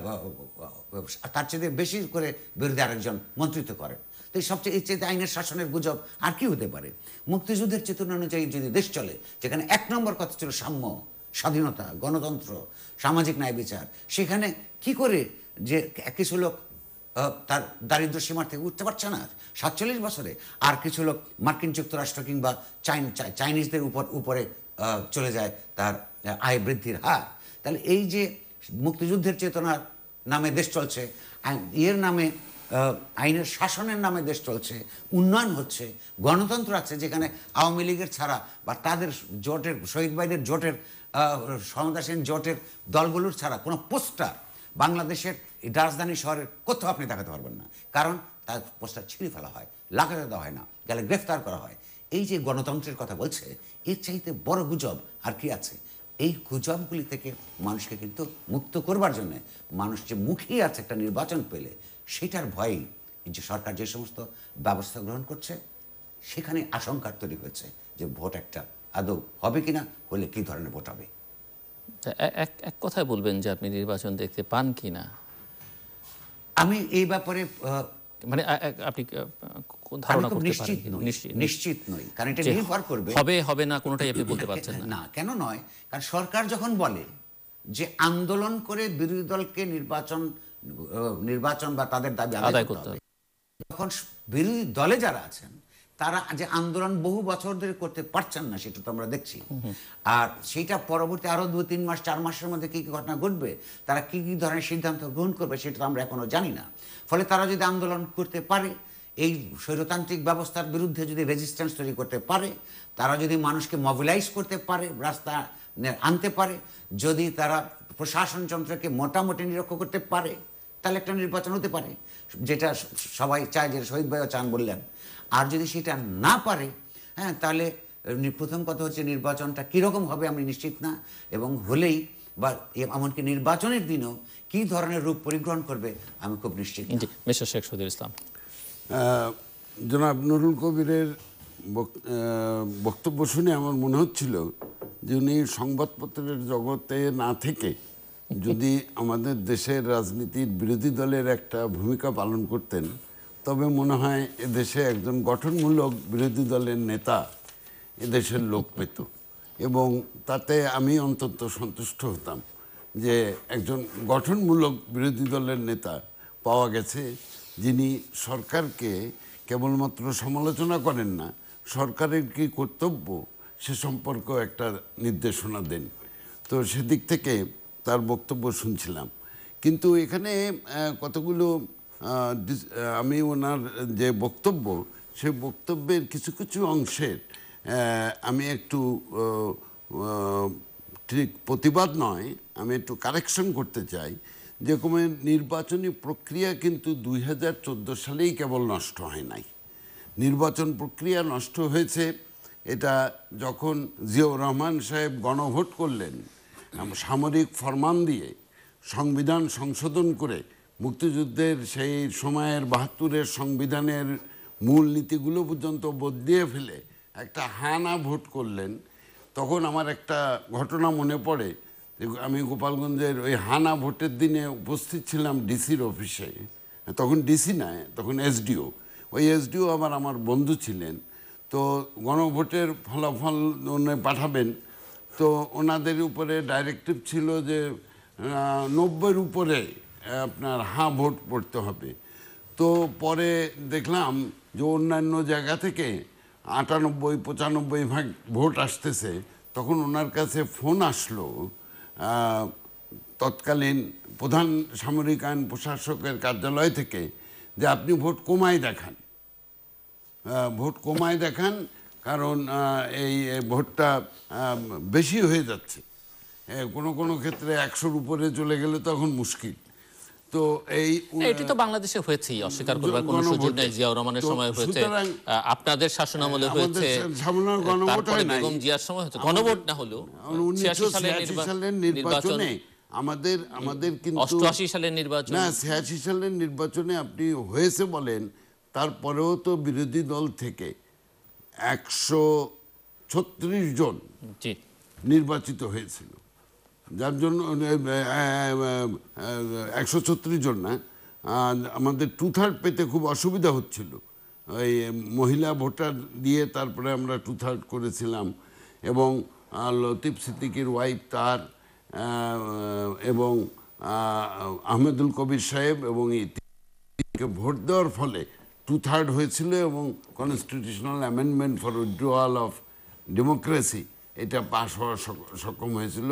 তার চেয়ে বেশি করে বিরোধী আরেকজন মন্ত্রিত্ব করেন। তো এই সবচেয়ে এই চেয়ে আইনের শাসনের গুজব আর কি হতে পারে? মুক্তিযুদ্ধের চেতনা অনুযায়ী যদি দেশ চলে, যেখানে এক নম্বর কথা ছিল সাম্য, স্বাধীনতা, গণতন্ত্র, সামাজিক ন্যায় বিচার, সেখানে কি করে যে কিছু লোক তার দারিদ্র সীমার থেকে উঠতে পারছে না সাতচল্লিশ বছরে, আর কিছু লোক মার্কিন যুক্তরাষ্ট্র কিংবা চাইনিজদের উপর উপরে চলে যায় তার আয় বৃদ্ধির হার। তাহলে এই যে মুক্তিযুদ্ধের চেতনার নামে দেশ চলছে, এর নামে আইনের শাসনের নামে দেশ চলছে, উন্নয়ন হচ্ছে, গণতন্ত্র আছে, যেখানে আওয়ামী লীগের ছাড়া বা তাদের জোটের, শহীদ ভাইদের জোটের, সমদাসীন জোটের দলগুলোর ছাড়া কোনো পোস্টার বাংলাদেশের রাজধানী শহরের কোথাও আপনি দেখাতে পারবেন না, কারণ তার পোস্টার ছিঁড়ে ফেলা হয়, লাগাতে দেওয়া হয় না, গেলে গ্রেফতার করা হয়। এই যে গণতন্ত্রের কথা বলছে, এর চাইতে বড় গুজব আর কি আছে? এই গুজবগুলি থেকে মানুষকে কিন্তু মুক্ত করবার জন্য মানুষ যে মুখিয়ে আছে একটা নির্বাচন পেলে, সেটার ভয়েই যে সরকার যে সমস্ত ব্যবস্থা গ্রহণ করছে, সেখানে আশঙ্কা তৈরি হয়েছে যে ভোট একটা আদৌ হবে কিনা, হলে কি ধরনের ভোট হবে। এক এক কথায় বলবেন যে আপনি নির্বাচন দেখতে পান কিনা? আমি এই ব্যাপারে মানে আপনি ধারণা করতে পারেন? নিশ্চিত নই, কারণ এটা নির্ভর করবে হবে হবে না কোনোটাই আপনি বলতে পারছেন না। কেন নয়? কারণ সরকার যখন বলে যে আন্দোলন করে বিরোধী দলকে নির্বাচন নির্বাচন বা তাদের দাবি আদায় করতে হবে, তখন বিরোধী দলে যারা আছেন তারা যে আন্দোলন বহু বছর ধরে করতে পারছেন না, সেটা তো আমরা দেখছি। আর সেইটা পরবর্তী আরো দু তিন মাস চার মাসের মধ্যে কি কি ঘটনা ঘটবে, তারা কি কি ধরনের সিদ্ধান্ত গ্রহণ করবে, সেটা তো আমরা এখনো জানি না। ফলে তারা যদি আন্দোলন করতে পারে, এই স্বৈরতান্ত্রিক ব্যবস্থার বিরুদ্ধে যদি রেজিস্ট্যান্স তৈরি করতে পারে, তারা যদি মানুষকে মোবিলাইজ করতে পারে, রাস্তা আনতে পারে, যদি তারা প্রশাসন যন্ত্রকে মোটামুটি নিরীক্ষ করতে পারে, তাহলে একটা নির্বাচন হতে পারে, যেটা সবাই চায়, যে শহীদ ভাইও চান বললেন। আর যদি সেটা না পারে, হ্যাঁ, তাহলে প্রথম কথা হচ্ছে নির্বাচনটা কীরকম হবে আমি নিশ্চিত না, এবং হলেই বা এমনকি নির্বাচনের দিনও কী ধরনের রূপ পরিগ্রহণ করবে আমি খুব নিশ্চিত। মিস্টার শেখ শহীদুল ইসলাম। জনাব নুরুল কবিরের বক্তব্য শুনে আমার মনে হচ্ছিল যে উনি সংবাদপত্রের জগতে না থেকে যদি আমাদের দেশের রাজনীতির বিরোধী দলের একটা ভূমিকা পালন করতেন, তবে মনে হয় এদেশে একজন গঠনমূলক বিরোধী দলের নেতা এদেশের লোক পেত, এবং তাতে আমি অন্তত সন্তুষ্ট হতাম যে একজন গঠনমূলক বিরোধী দলের নেতা পাওয়া গেছে, যিনি সরকারকে কেবলমাত্র সমালোচনা করেন না, সরকারের কী কর্তব্য সে সম্পর্কেও একটা নির্দেশনা দেন। তো সেদিক থেকে তার বক্তব্য শুনছিলাম। কিন্তু এখানে কতগুলো আমি ওনার যে বক্তব্য, সেই বক্তব্যের কিছু কিছু অংশের আমি একটু ঠিক প্রতিবাদ নয়, আমি একটু কারেকশন করতে চাই। যেরকম নির্বাচনী প্রক্রিয়া কিন্তু দুই হাজার চোদ্দো সালেই কেবল নষ্ট হয় নাই। নির্বাচন প্রক্রিয়া নষ্ট হয়েছে এটা যখন জিয়াউর রহমান সাহেব গণভোট করলেন, সামরিক ফরমান দিয়ে সংবিধান সংশোধন করে মুক্তিযুদ্ধের সেই সময়ের বাহাত্তরের সংবিধানের মূল নীতিগুলো পর্যন্ত বদলিয়ে ফেলে একটা হানা ভোট করলেন। তখন আমার একটা ঘটনা মনে পড়ে, আমি গোপালগঞ্জের ওই হানা ভোটের দিনে উপস্থিত ছিলাম ডিসির অফিসে। তখন ডিসি নয়, তখন এসডিও। ওই এসডিও আবার আমার বন্ধু ছিলেন। তো গণভোটের ফলাফল উনি পাঠাবেন, তো ওনাদের উপরে ডাইরেক্টিভ ছিল যে নব্বইয়ের উপরে আপনার হাঁ ভোট পড়তে হবে। তো পরে দেখলাম যে অন্যান্য জায়গা থেকে আটানব্বই পঁচানব্বই ভাগ ভোট আসতেছে। তখন ওনার কাছে ফোন আসলো তৎকালীন প্রধান সামরিক আইন প্রশাসকের কার্যালয় থেকে, যে আপনি ভোট কমায় দেখান, ভোট কমায় দেখান, কারণ এই ভোটটা বেশি হয়ে যাচ্ছে। কোনো কোনো ক্ষেত্রে একশোর উপরে চলে গেলে তখন মুশকিল। তো এই এটি তো বাংলাদেশে হয়েছেই, অস্বীকার করবার কোনো সুযোগ নেই। জিয়াউর রহমানের সময় হয়েছে, আপনাদের শাসনামলে হয়েছে, তারপরে বেগম জিয়ার সময় হয়েছে। গণভোট না হলেও ছিয়াশি সালের নির্বাচনে আমাদের আমাদের কিন্তু অষ্টআশি সালের নির্বাচন না, ছিয়াশি সালের নির্বাচনে আপনি হয়েছে বলেন, তারপরেও তো বিরোধী দল থেকে একশো ছত্রিশ জন নির্বাচিত হয়েছিল, যার জন্য একশো ছত্রিশ জন না, আমাদের টু থার্ড পেতে খুব অসুবিধা হচ্ছিল। ওই মহিলা ভোটার দিয়ে তারপরে আমরা টু থার্ড করেছিলাম। এবং লতিফ সিদ্দিকীর ওয়াইফ তার এবং আহমেদুল কবির সাহেব এবং ভোট দেওয়ার ফলে টু থার্ড হয়েছিল এবং constitutional amendment for withdrawal of democracy এটা পাশ হওয়া সক্ষম হয়েছিল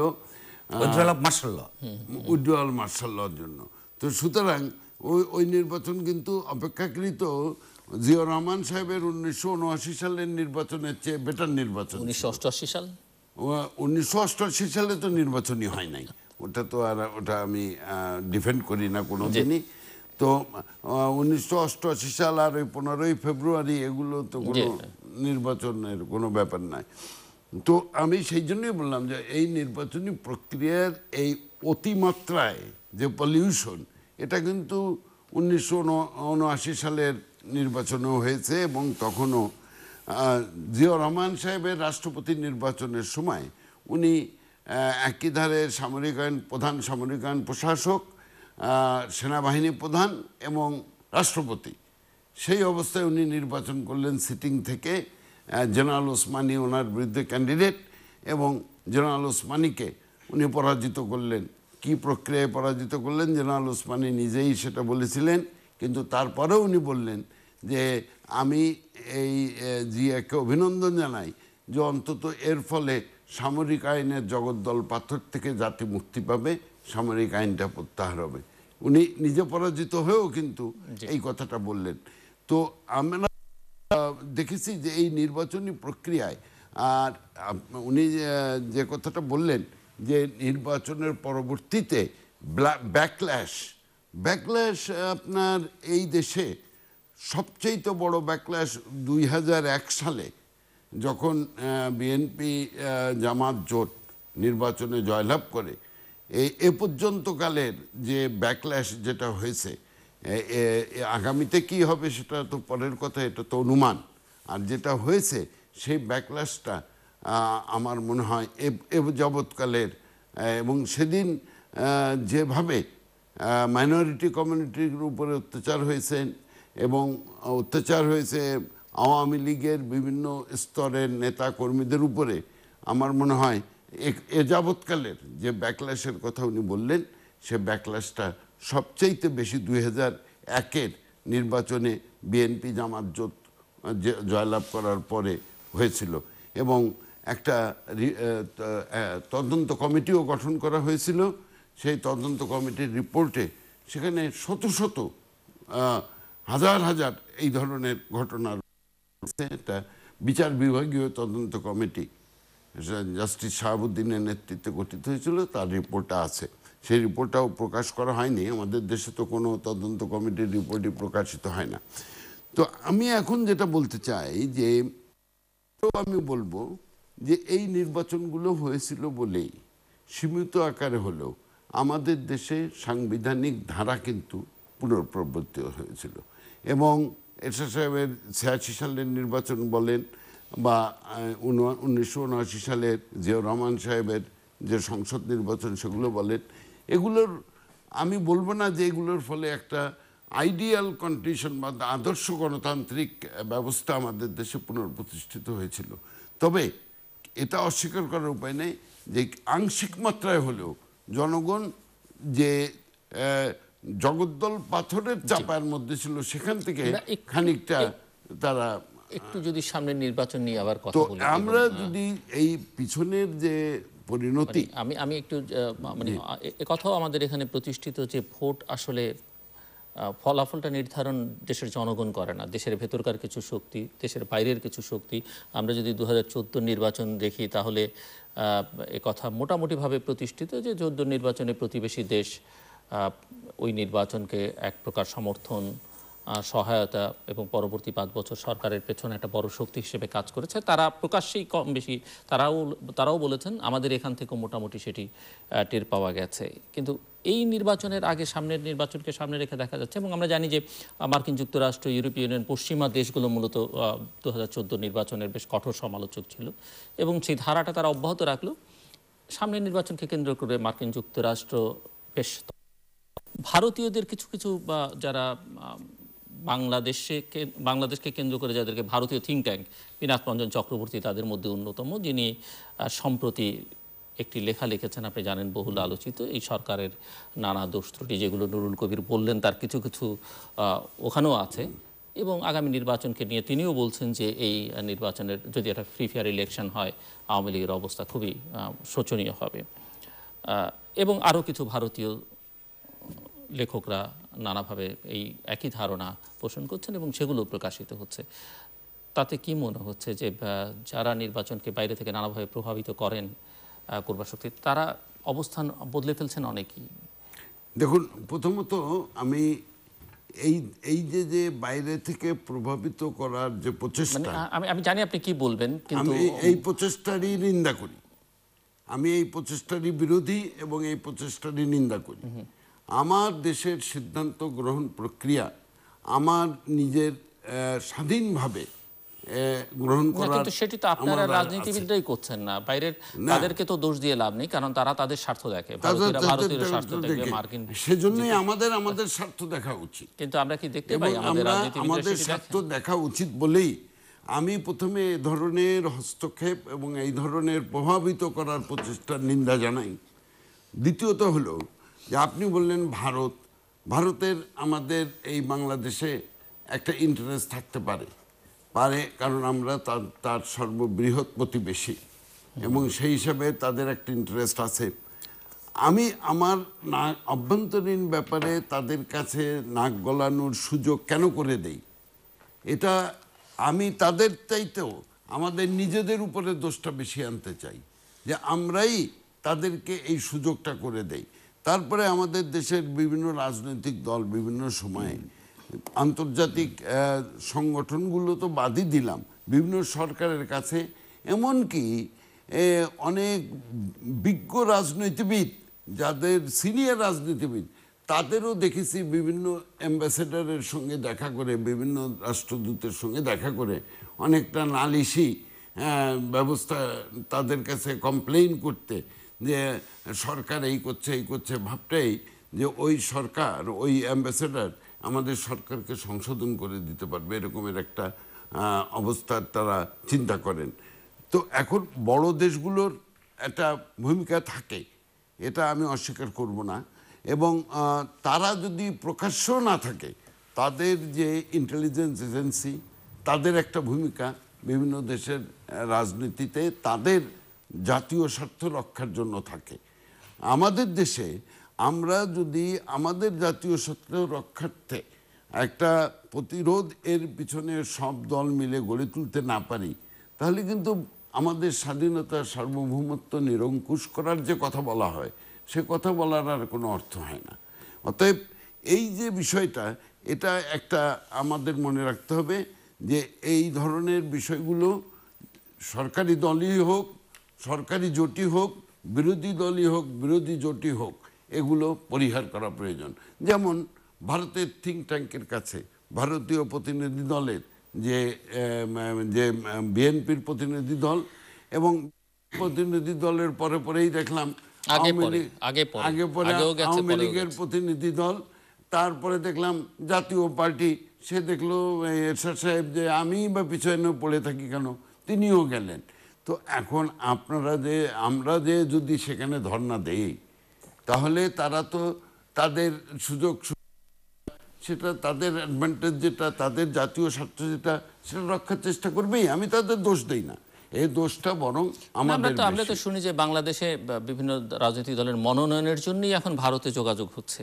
উইথড্রয়াল মার্শাল লর জন্য। তো সুতরাং ওই ওই নির্বাচন কিন্তু অপেক্ষাকৃত জিয়াউর রহমান সাহেবের উনিশশো উনআশি সালের নির্বাচনের চেয়ে বেটার নির্বাচন। উনিশশো অষ্টআশি সাল উনিশশো অষ্টআশি সালে তো নির্বাচনই হয় নাই, ওটা তো আর ওটা আমি ডিফেন্ড করি না কোনো দিনই। তো উনিশশো অষ্টআশি সাল আর ওই পনেরোই ফেব্রুয়ারি এগুলো তো কোনো নির্বাচনের কোনো ব্যাপার নাই। তো আমি সেই জন্যই বললাম যে এই নির্বাচনী প্রক্রিয়ার এই অতিমাত্রায় যে পলিউশন, এটা কিন্তু উনিশশো উনআশি সালের নির্বাচনেও হয়েছে এবং তখনও জিয়াউর রহমান সাহেবের রাষ্ট্রপতি নির্বাচনের সময় উনি একই ধারে সামরিক আইন প্রধান সামরিক আইন প্রশাসক, সেনাবাহিনী প্রধান এবং রাষ্ট্রপতি, সেই অবস্থায় উনি নির্বাচন করলেন সিটিং থেকে। জেনারেল ওসমানী ওনার বিরুদ্ধে ক্যান্ডিডেট এবং জেনারেল ওসমানীকে উনি পরাজিত করলেন। কি প্রক্রিয়ায় পরাজিত করলেন জেনারেল ওসমানী নিজেই সেটা বলেছিলেন, কিন্তু তারপরেও উনি বললেন যে আমি এই জিয়াকে অভিনন্দন জানাই যে অন্তত এর ফলে সামরিক আইনের জগদ্দল পাথর থেকে জাতি মুক্তি পাবে, সামরিক আইনটা প্রত্যাহার হবে। উনি নিজে পরাজিত হয়েও কিন্তু এই কথাটা বললেন। তো আমরা দেখেছি যে এই নির্বাচনী প্রক্রিয়ায়, আর উনি যে কথাটা বললেন যে নির্বাচনের পরবর্তীতে ব্যাকল্যাশ ব্যাকল্যাশ আপনার এই দেশে সবচেয়ে বড় ব্যাকল্যাশ দুই হাজার এক সালে যখন বিএনপি জামাত জোট নির্বাচনে জয়লাভ করে, এই এ পর্যন্তকালের যে ব্যাকল্যাশ যেটা হয়েছে, আগামীতে কি হবে সেটা তো পরের কথা, এটা তো অনুমান। আর যেটা হয়েছে সেই ব্যাকল্যাশটা আমার মনে হয় এ যাবৎকালের, এবং সেদিন যেভাবে মাইনরিটি কমিউনিটির উপরে অত্যাচার হয়েছে এবং অত্যাচার হয়েছে আওয়ামী লীগের বিভিন্ন স্তরের নেতা কর্মীদের উপরে, আমার মনে হয় এ যাবৎকালের যে ব্যাকল্যাশের কথা উনি বললেন, সে ব্যাকল্যাশটা সবচাইতে বেশি দুই হাজার একের নির্বাচনে বিএনপি জামাত জোট জয়লাভ করার পরে হয়েছিল। এবং একটা তদন্ত কমিটিও গঠন করা হয়েছিল সেই তদন্ত কমিটির রিপোর্টে সেখানে শত শত হাজার হাজার এই ধরনের ঘটনার একটা বিচার বিভাগীয় তদন্ত কমিটি জাস্টিস শাহাবুদ্দিনের নেতৃত্বে গঠিত হয়েছিল, তার রিপোর্টটা আছে। সেই রিপোর্টটাও প্রকাশ করা হয়নি, আমাদের দেশে তো কোনো তদন্ত কমিটির রিপোর্টই প্রকাশিত হয় না। তো আমি এখন যেটা বলতে চাই যে আমি বলবো যে এই নির্বাচনগুলো হয়েছিল বলেই সীমিত আকারে হলেও আমাদের দেশে সাংবিধানিক ধারা কিন্তু পুনঃপ্রবর্তিত হয়েছিল। এবং এরশাদ সাহেবের ছিয়াশি সালের নির্বাচন বলেন বা উনিশশো উনআশি সালের জিয়াউর রহমান সাহেবের যে সংসদ নির্বাচন সেগুলো বলেন, এগুলোর আমি বলবো না যে এগুলোর ফলে একটা আইডিয়াল কন্ডিশন বা আদর্শ গণতান্ত্রিক ব্যবস্থা আমাদের দেশে পুনঃপ্রতিষ্ঠিত হয়েছিল। তবে এটা অস্বীকার করার উপায় নেই যে আংশিক মাত্রায় হলেও জনগণ যে জগদ্দল পাথরের চাপার মধ্যে ছিল সেখান থেকে খানিকটা তারা একটু যদি সামনের নির্বাচন নিয়ে আবার কথা বলি, আমরা যদি এই পিছনের যে পরিণতি, আমি আমি একটু মানে কথাও আমাদের এখানে প্রতিষ্ঠিত যে ভোট আসলে ফলাফলটা নির্ধারণ দেশের জনগণ করে না, দেশের ভেতরকার কিছু শক্তি, দেশের বাইরের কিছু শক্তি। আমরা যদি দু হাজার চোদ্দোর নির্বাচন দেখি তাহলে এ কথা মোটামুটিভাবে প্রতিষ্ঠিত যে চোদ্দ নির্বাচনে প্রতিবেশী দেশ ওই নির্বাচনকে এক প্রকার সমর্থন, সহায়তা এবং পরবর্তী পাঁচ বছর সরকারের পেছনে একটা বড় শক্তি হিসেবে কাজ করেছে। তারা প্রকাশ্যেই কম বেশি তারাও তারাও বলেছেন আমাদের এখান থেকে মোটামুটি সেটি টের পাওয়া গেছে। কিন্তু এই নির্বাচনের আগে সামনের নির্বাচনকে সামনে রেখে দেখা যাচ্ছে, এবং আমরা জানি যে মার্কিন যুক্তরাষ্ট্র, ইউরোপীয় ইউনিয়ন, পশ্চিমা দেশগুলো মূলত দু হাজার চোদ্দো নির্বাচনের বেশ কঠোর সমালোচক ছিল এবং সেই ধারাটা তারা অব্যাহত রাখলো। সামনের নির্বাচনকে কেন্দ্র করে মার্কিন যুক্তরাষ্ট্র বেশ ভারতীয়দের কিছু কিছু বা যারা বাংলাদেশে বাংলাদেশকে কেন্দ্র করে যাদেরকে ভারতীয় থিঙ্ক ট্যাঙ্ক, পিনাক রঞ্জন চক্রবর্তী তাদের মধ্যে অন্যতম, যিনি সম্প্রতি একটি লেখা লিখেছেন, আপনি জানেন, বহুল আলোচিত এই সরকারের নানা দোষ ত্রুটি যেগুলো নুরুল কবির বললেন তার কিছু কিছু ওখানেও আছে। এবং আগামী নির্বাচনকে নিয়ে তিনিও বলছেন যে এই নির্বাচনের যদি একটা ফ্রি ফেয়ার ইলেকশন হয় আওয়ামী লীগের অবস্থা খুবই শোচনীয় হবে। এবং আরও কিছু ভারতীয় লেখকরা নানাভাবে এই একই ধারণা পোষণ করছেন এবং সেগুলো প্রকাশিত হচ্ছে। তাতে কি মনে হচ্ছে যে যারা নির্বাচনকে বাইরে থেকে নানাভাবে প্রভাবিত করেন করবার শক্তি, তারা অবস্থান বদলে ফেলছেন অনেকেই? দেখুন, প্রথমত আমি এই এই যে যে বাইরে থেকে প্রভাবিত করার যে প্রচেষ্টা, আমি আমি জানি আপনি কি বলবেন, কিন্তু আমি এই প্রচেষ্টারই নিন্দা করি, আমি এই প্রচেষ্টারই বিরোধী এবং এই প্রচেষ্টারই নিন্দা করি। আমার দেশের সিদ্ধান্ত গ্রহণ প্রক্রিয়া আমার নিজের স্বাধীনভাবে গ্রহণ করার, কিন্তু সেটি তো আপনারা রাজনীতিবিদরাই করছেন না, বাইরের তাদেরকে তো দোষ দিয়ে লাভ নেই, কারণ তারা তাদের স্বার্থ দেখে, ভারতীয় স্বার্থ দেখে, মার্কিন, সেজন্যই আমাদের আমাদের স্বার্থ দেখা উচিত। কিন্তু আমরা কি দেখতে পাই আমাদের আমাদের স্বার্থ দেখা উচিত বলেই আমি প্রথমে এ ধরনের হস্তক্ষেপ এবং এই ধরনের প্রভাবিত করার প্রচেষ্টার নিন্দা জানাই। দ্বিতীয়ত হলো যে আপনি বললেন ভারত, ভারতের আমাদের এই বাংলাদেশে একটা ইন্টারেস্ট থাকতে পারে পারে কারণ আমরা তার তার সর্ববৃহৎ প্রতিবেশী এবং সেই হিসাবে তাদের একটা ইন্টারেস্ট আছে। আমি আমার না অভ্যন্তরীণ ব্যাপারে তাদের কাছে নাক গলানোর সুযোগ কেন করে দেই? এটা আমি তাদের চাইতেও আমাদের নিজেদের উপরে দোষটা বেশি আনতে চাই যে আমরাই তাদেরকে এই সুযোগটা করে দেই। তারপরে আমাদের দেশের বিভিন্ন রাজনৈতিক দল বিভিন্ন সময়ে আন্তর্জাতিক সংগঠনগুলো তো বাদই দিলাম, বিভিন্ন সরকারের কাছে, এমনকি অনেক বিজ্ঞ রাজনীতিবিদ যাদের সিনিয়র রাজনীতিবিদ তাদেরও দেখেছি বিভিন্ন অ্যাম্বাসেডারের সঙ্গে দেখা করে, বিভিন্ন রাষ্ট্রদূতের সঙ্গে দেখা করে অনেকটা নালিশি ব্যবস্থা তাদের কাছে কমপ্লেইন করতে যে সরকার এই করছে এই করছে, ভাবটাই যে ওই সরকার ওই অ্যাম্বাসেডার আমাদের সরকারকে সংশোধন করে দিতে পারবে এরকমের একটা অবস্থার তারা চিন্তা করেন। তো এখন বড় দেশগুলোর একটা ভূমিকা থাকে, এটা আমি অস্বীকার করব না। এবং তারা যদি প্রকাশ্য না থাকে, তাদের যে ইন্টেলিজেন্স এজেন্সি তাদের একটা ভূমিকা বিভিন্ন দেশের রাজনীতিতে তাদের জাতীয় স্বার্থ রক্ষার জন্য থাকে। আমাদের দেশে আমরা যদি আমাদের জাতীয় স্বার্থ রক্ষার্থে একটা প্রতিরোধ এর পিছনে সব দল মিলে গড়ে তুলতে না পারি, তাহলে কিন্তু আমাদের স্বাধীনতা সার্বভৌমত্ব নিরঙ্কুশ করার যে কথা বলা হয়, সে কথা বলার আর কোনো অর্থ হয় না। অতএব এই যে বিষয়টা, এটা একটা আমাদের মনে রাখতে হবে যে এই ধরনের বিষয়গুলো সরকারি দলই হোক, সরকারি জোটই হোক, বিরোধী দলই হোক, বিরোধী জোটই হোক, এগুলো পরিহার করা প্রয়োজন। যেমন ভারতের থিঙ্ক ট্যাঙ্কের কাছে ভারতীয় প্রতিনিধি দলের যে যে বিএনপির প্রতিনিধি দল এবং প্রতিনিধি দলের পরে পরেই দেখলাম আগে আওয়ামী পরে লীগ, আগে পরে আগে পরে আগেও গেছে, আওয়ামী পরেও লীগের গেছে। প্রতিনিধি দল, তারপরে দেখলাম জাতীয় পার্টি, সে দেখলো এরশাদ সাহেব যে আমি বা পিছনে পড়ে থাকি কেন, তিনিও গেলেন। তো এখন আপনারা যে আমরা যে যদি সেখানে ধর্ণা দেই, তাহলে তারা তো তাদের সুযোগ সেটা তাদের অ্যাডভান্টেজ যেটা, তাদের জাতীয় স্বার্থ যেটা, সেটা রক্ষার চেষ্টা করবেই। আমি তাদের দোষ দেই না, এই দোষটা বরং আমরা আমাদের তো আমরা তো বেশি। শুনি যে বাংলাদেশে বা বিভিন্ন রাজনৈতিক দলের মনোনয়নের জন্যই এখন ভারতে যোগাযোগ হচ্ছে,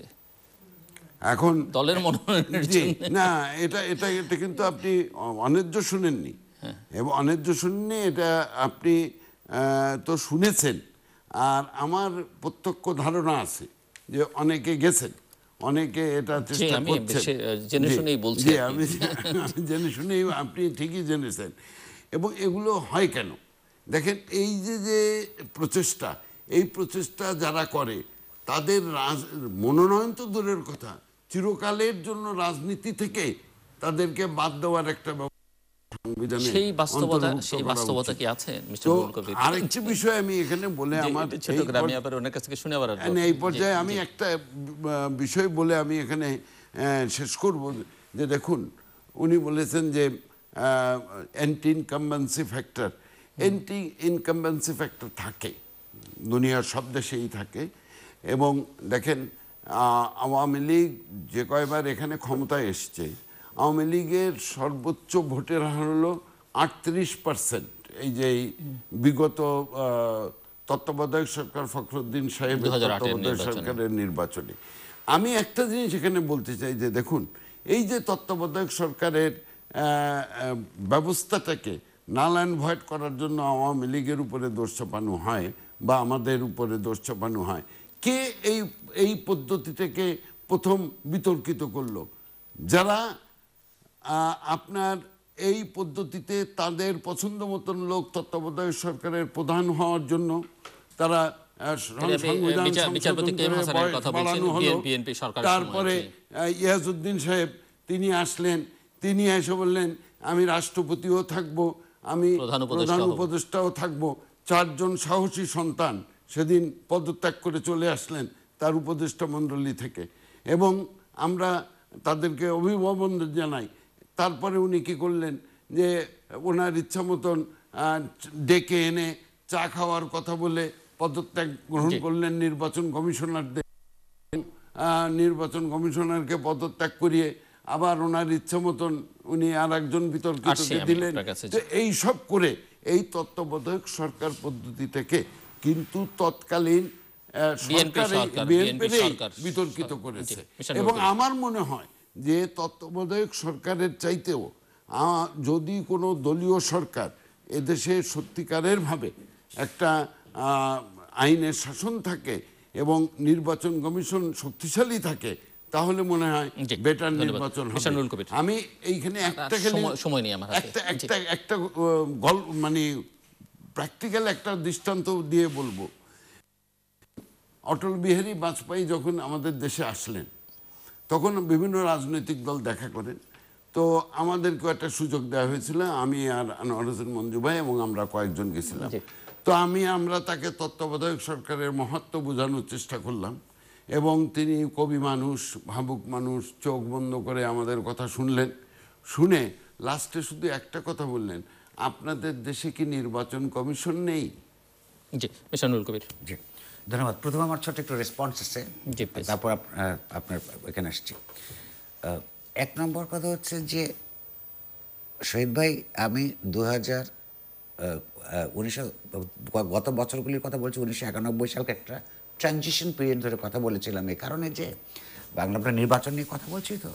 এখন দলের মনোনয়নের জি জন্য। না, এটা এটা এটা কিন্তু আপনি অন্যায্য শুনেননি, এবং অন্যায্য শুনেননি, এটা আপনি আহ, তো শুনেছেন। আর আমার প্রত্যক্ষ ধারণা আছে যে অনেকে গেছেন, অনেকে এটা চেষ্টা আমি করছেন। সে- জেনে জি, শুনেই বলছি জি, আর কি। আমি আমি জেনে শুনেই, আপনি ঠিকই জেনেছেন। এবং এগুলো হয় কেন দেখেন, এই যে যে প্রচেষ্টা, এই প্রচেষ্টা যারা করে তাদের রাজ মনোনয়ন তো দূরের কথা, চিরকালের জন্য রাজনীতি থেকে তাদেরকে বাদ দেওয়ার একটা সংবিধানে সেই বাস্তবতা অন্তর্ভুক্ত সেই করা বাস্তবতা উচিত। কি আছে মিস্টার তো নুরুল কবির? আরেকটি বিষয় আমি এখানে বলে যে আমার এটা ছোট এই করে আমি পর- আবার ওনার কাছ থেকে শুনে আবার আসবো। এই পর্যায়ে জি, আমি জি। একটা আহ, বিষয় বলে আমি এখানে আহ, শেষ করব, যে দেখুন উনি বলেছেন যে anti incumbency factor, anti incumbency factor থাকে, দুনিয়ার সব দেশেই থাকে। এবং দেখেন আহ, আওয়ামী লীগ যে কয়বার এখানে ক্ষমতায় এসছে, আওয়ামী লীগের সর্বোচ্চ ভোটের হার হলো আটত্রিশ পার্সেন্ট। এই যে এই বিগত আহ, তত্ত্বাবধায়ক সরকার ফখরুদ্দিন সাহেবের দুই হাজার আটের তত্ত্বাবধায়ক নির্বাচনে। সরকারের নির্বাচনে। আমি একটা জিনিস এখানে বলতে চাই যে দেখুন, এই যে তত্ত্বাবধায়ক সরকারের আহ, আহ, ব্যবস্থাটাকে নাল ভয়েড করার জন্য আওয়ামী লীগের উপরে দোষ চাপানো হয় বা আমাদের উপরে দোষ চাপানো হয়, কে এই এই পদ্ধতিটাকে প্রথম বিতর্কিত করলো? যারা আহ, আপনার এই পদ্ধতিতে তাদের পছন্দ মতন লোক তত্ত্বাবধায়ক সরকারের প্রধান হওয়ার জন্য তারা আহ, আপনি, সংবিধান বিচার- সংশোধন বিচারপতি কে এম করে হাসানের বয়স কথা বলছেন, বাড়ানো হলো। বিএনপি সরকারের সময়, তারপরে জি। আহ, ইয়াজউদ্দিন সাহেব তিনি আসলেন, তিনি এসে বললেন আমি রাষ্ট্রপতিও থাকবো, আমি প্রধান উপদেষ্টা প্রধান হব। উপদেষ্টাও থাকবো। চারজন সাহসী সন্তান সেদিন পদত্যাগ করে চলে আসলেন তার উপদেষ্টা মণ্ডলী থেকে, এবং আমরা তাদেরকে অভিবাদন জানাই। তারপরে উনি কি করলেন যে ওনার ইচ্ছা মতন আহ, ডেকে এনে চা খাওয়ার কথা বলে পদত্যাগ গ্রহণ জি। করলেন নির্বাচন কমিশনারদের। আহ, নির্বাচন কমিশনারকে পদত্যাগ করিয়ে আবার ওনার ইচ্ছা মতন উনি আর একজন আসছি বিতর্কিতকে আমি দিলেন। আপনার কাছে, জি। তো এই সব করে এই তত্ত্বাবধায়ক সরকার পদ্ধতি থেকে কিন্তু তৎকালীন আহ, বিএনপি সরকার এই সরকার, বিএনপির বিএনপি সরকার বিতর্কিত সর- করেছে। জি, মিশন এবং রুল কবির। আমার মনে হয় যে তত্ত্বাবধায়ক সরকারের চাইতেও আহ, যদি কোনো দলীয় সরকার এদেশে সত্যিকারের ভাবে একটা আহ, আইনের শাসন থাকে এবং নির্বাচন কমিশন শক্তিশালী থাকে, তাহলে মনে হয় জি, বেটার ধন্যবাদ। নির্বাচন মিশন রুল হবে। কবির। আমি এইখানে একটা খালি সময়- সময় নেই আমার হাতে। একটা জি। একটা একটা আহ, গল্প মানে প্র্যাকটিক্যাল একটা দৃষ্টান্ত দিয়ে বলবো। অটল বিহারী বাজপেয়ী যখন আমাদের দেশে আসলেন, তখন বিভিন্ন রাজনৈতিক দল দেখা করেন। তো আমাদেরকে একটা সুযোগ দেওয়া হয়েছিল, আমি আর আনোয়ার হোসেন মঞ্জু ভাই এবং আমরা কয়েকজন গেছিলাম। জি। তো আমি আমরা তাকে তত্ত্বাবধায়ক সরকারের মহত্ব বোঝানোর চেষ্টা করলাম, এবং তিনি কবি মানুষ, ভাবুক মানুষ, চোখ বন্ধ করে আমাদের কথা শুনলেন। শুনে লাস্টে শুধু একটা কথা বললেন, আপনাদের দেশে কি নির্বাচন কমিশন নেই? জি, মিশন রুল কবির। জি ধন্যবাদ। প্রথমে আমার ছোট্ট একটু রেসপন্স আছে, জি, please। তারপর আপ- আহ, আপনার এখানে আসছি। আহ, এক নম্বর কথা হচ্ছে যে শহীদ ভাই, আমি দু হাজার উনিশশো গত বছরগুলির কথা বলছি, উনিশশো একানব্বই সালকে একটা ট্রানজিশন পিরিয়ড ধরে কথা বলেছিলাম এই কারণে যে বাংলা আমরা নির্বাচন নিয়ে কথা বলছি তো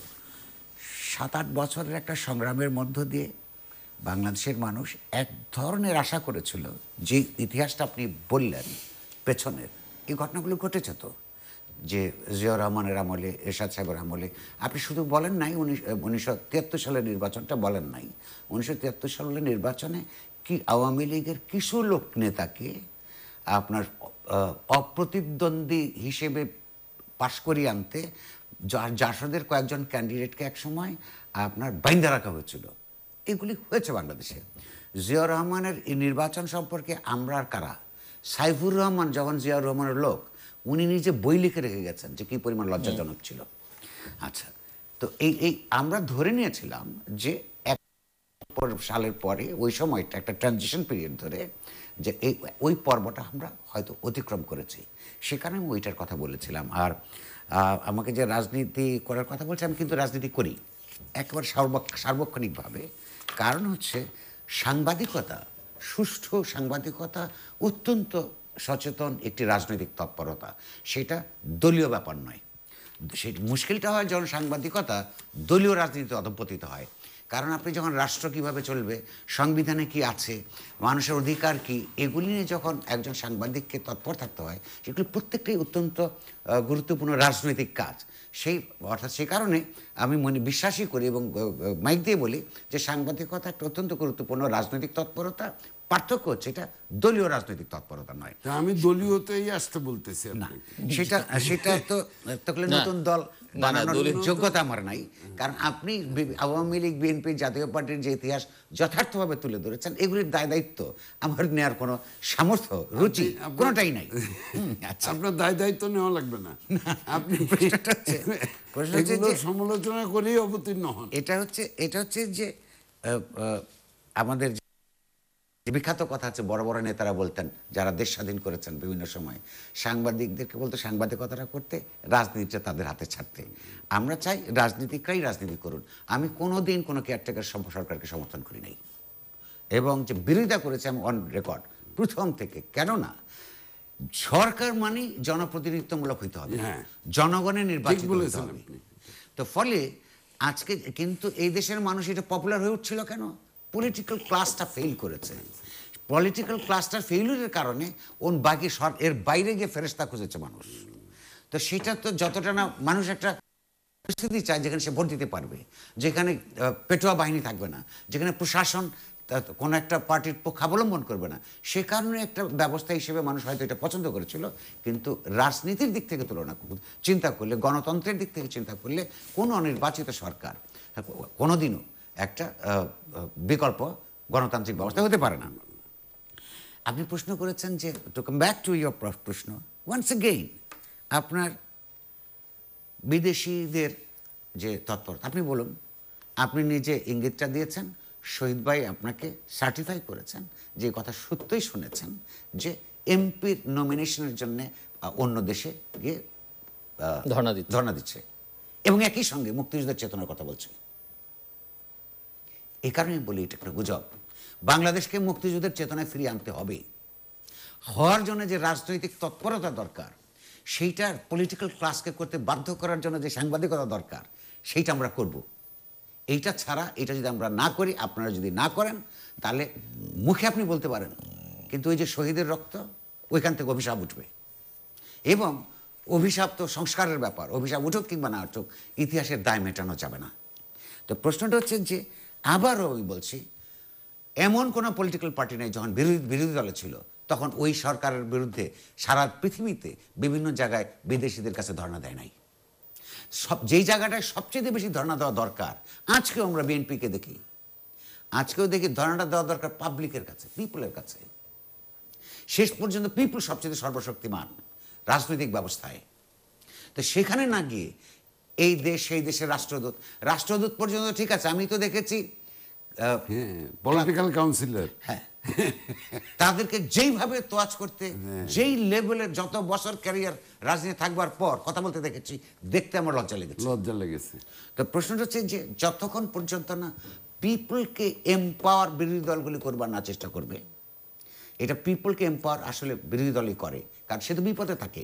সাত আট বছরের একটা সংগ্রামের মধ্য দিয়ে বাংলাদেশের মানুষ এক ধরনের আশা করেছিল যে ইতিহাসটা আপনি বললেন পেছনের এই ঘটনাগুলো ঘটেছে তো যে জিয়াউর রহমানের আমলে এরশাদ সাহেবের আমলে আপনি শুধু বলেন নাই উনিশশো তিয়াত্তর সালের নির্বাচনটা বলেন নাই উনিশশো তিয়াত্তর সালের নির্বাচনে কি আওয়ামী লীগের কিছু লোক নেতাকে আপনার অপ্রতিদ্বন্দ্বী হিসেবে পাশ করিয়ে আনতে জাসদের কয়েকজন ক্যান্ডিডেটকে একসময় আপনার বাইন্দা রাখা হয়েছিল। এগুলি হয়েছে বাংলাদেশে। জিয়াউর রহমানের এই নির্বাচন সম্পর্কে আমরা আর কারা? সাইফুর রহমান যখন জিয়াউর রহমানের লোক উনি নিজে বই লিখে রেখে গেছেন যে কী পরিমাণ লজ্জাজনক ছিল। আচ্ছা, তো এই এই আমরা ধরে নিয়েছিলাম যে এক সালের পরে ওই সময়টা একটা ট্রানজিশন পিরিয়ড ধরে যে এই ওই পর্বটা আমরা হয়তো অতিক্রম করেছি, সে কারণে আমি ওইটার কথা বলেছিলাম। আর আমাকে যে রাজনীতি করার কথা বলছে, আমি কিন্তু রাজনীতি করি একেবারে সার্বক্ষণিকভাবে। কারণ হচ্ছে সাংবাদিকতা, সুষ্ঠু সাংবাদিকতা অত্যন্ত সচেতন একটি রাজনৈতিক তৎপরতা, সেটা দলীয় ব্যাপার নয়। সেই মুশকিলটা হয় যখন সাংবাদিকতা দলীয় রাজনীতিতে অধঃপতিত হয়। কারণ আপনি যখন রাষ্ট্র কীভাবে চলবে, সংবিধানে কি আছে, মানুষের অধিকার কি, এগুলি নিয়ে যখন একজন সাংবাদিককে তৎপর থাকতে হয়, সেগুলি প্রত্যেকটাই অত্যন্ত গুরুত্বপূর্ণ রাজনৈতিক কাজ। সেই অর্থাৎ সে কারণে আমি মনে বিশ্বাসই করি এবং মাইক দিয়ে বলি যে সাংবাদিকতা একটা অত্যন্ত গুরুত্বপূর্ণ রাজনৈতিক তৎপরতা। পার্থক্য হচ্ছে এটা দলীয় রাজনৈতিক তৎপরতা নয়। আমি দলীয়তেই আসতে বলতেছি না, সেটা সেটা তো নতুন দল বানানোর যোগ্যতা আমার নাই। কারণ আপনি আওয়ামী লীগ, বিএনপি, জাতীয় পার্টির যে ইতিহাস যথার্থভাবে তুলে ধরেছেন, এগুলির দায় দায়িত্ব আমার নেওয়ার কোনো সামর্থ্য, রুচি কোনোটাই নাই। আচ্ছা, আপনার দায় দায়িত্ব নেওয়া লাগবে না, আপনি সমালোচনা করেই অবতীর্ণ হন। এটা হচ্ছে এটা হচ্ছে যে আমাদের বিখ্যাত কথা আছে, বড় বড় নেতারা বলতেন যারা দেশ স্বাধীন করেছেন বিভিন্ন সময়, সাংবাদিকদেরকে বলতো সাংবাদিকতাটা করতে, রাজনীতিটা তাদের হাতে ছাড়তে। আমরা চাই রাজনীতিকরাই রাজনীতি করুন। আমি কোনো দিন কোনো কেয়ারটেকার সরকারকে সমর্থন করি নাই এবং যে বিরোধিতা করেছে আমি অন রেকর্ড প্রথম থেকে। কেননা সরকার মানে জনপ্রতিনিধিত্বমূলক হইতে হবে, জনগণের নির্বাচিত হতে হবে। তো ফলে আজকে কিন্তু এই দেশের মানুষ এটা পপুলার হয়ে উঠছিল কেন? পলিটিক্যাল ক্লাসটা ফেল করেছে। পলিটিক্যাল ক্লাসটার ফেইলিউরের কারণে ওন বাকি এর বাইরে গিয়ে ফেরেস্তা খুঁজেছে মানুষ। তো সেটা তো যতটা না মানুষ একটা পরিস্থিতি চায় যেখানে সে ভোট দিতে পারবে, যেখানে পেটোয়া বাহিনী থাকবে না, যেখানে প্রশাসন কোনো একটা পার্টির পক্ষ অবলম্বন করবে না, সে কারণে একটা ব্যবস্থা হিসেবে মানুষ হয়তো এটা পছন্দ করেছিল। কিন্তু রাজনীতির দিক থেকে তুলনা চিন্তা করলে, গণতন্ত্রের দিক থেকে চিন্তা করলে কোনো অনির্বাচিত সরকার কোনোদিনও একটা বিকল্প গণতান্ত্রিক ব্যবস্থা হতে পারে না। আপনি প্রশ্ন করেছেন যে to come back to your প্রশ্ন ওয়ান্স এগেইন, আপনার বিদেশিদের যে তৎপরতা, আপনি বলুন, আপনি নিজে ইঙ্গিতটা দিয়েছেন, শহীদ ভাই আপনাকে সার্টিফাই করেছেন যে কথা সত্যই শুনেছেন যে এমপির নমিনেশনের জন্য অন্য দেশে গিয়ে ধর্ণা দিচ্ছে এবং একই সঙ্গে মুক্তিযুদ্ধের চেতনার কথা বলছে। এই কারণে বলি এটা একটা গুজব। বাংলাদেশকে মুক্তিযুদ্ধের চেতনায় ফিরিয়ে আনতে হবে। হওয়ার জন্য যে রাজনৈতিক তৎপরতা দরকার, সেইটার পলিটিক্যাল ক্লাসকে করতে বাধ্য করার জন্য যে সাংবাদিকতা দরকার, সেইটা আমরা করব। এইটা ছাড়া, এটা যদি আমরা না করি, আপনারা যদি না করেন, তাহলে মুখে আপনি বলতে পারেন, কিন্তু ওই যে শহীদের রক্ত, ওইখান থেকে অভিশাপ উঠবে। এবং অভিশাপ তো সংস্কারের ব্যাপার, অভিশাপ উঠুক কিংবা না উঠুক, ইতিহাসের দায় মেটানো যাবে না। তো প্রশ্নটা হচ্ছে যে, আবারও আমি বলছি, এমন কোনো পলিটিক্যাল পার্টি নেই যখন বিরোধী বিরোধী দলে ছিল তখন ওই সরকারের বিরুদ্ধে সারা পৃথিবীতে বিভিন্ন জায়গায় বিদেশিদের কাছে ধর্ণা দেয় নাই। সব যেই জায়গাটায় সবচেয়ে বেশি ধর্ণা দেওয়া দরকার, আজকেও আমরা বিএনপিকে দেখি, আজকেও দেখি ধর্ণাটা দেওয়া দরকার পাবলিকের কাছে, পিপলের কাছে। শেষ পর্যন্ত পিপল সবচেয়ে সর্বশক্তিমান রাজনৈতিক ব্যবস্থায়। তো সেখানে না গিয়ে এই দেশ সেই দেশের রাষ্ট্রদূত রাষ্ট্রদূত পর্যন্ত ঠিক আছে, আমি তো দেখেছি পলিটিক্যাল কাউন্সিলর, হ্যাঁ, তাদেরকে যেইভাবে তোয়াজ করতে, যেই লেভেলের যত বছর ক্যারিয়ার রাজনীতি থাকবার পর কথা বলতে দেখেছি, দেখতে আমার লজ্জা লেগেছে লজ্জা লেগেছে তো প্রশ্নটা হচ্ছে যে যতক্ষণ পর্যন্ত না পিপলকে এম্পাওয়ার বিরোধী দলগুলি করবার না চেষ্টা করবে, এটা পিপলকে এম্পাওয়ার আসলে বিরোধী দলই করে, কারণ সে তো বিপদে থাকে।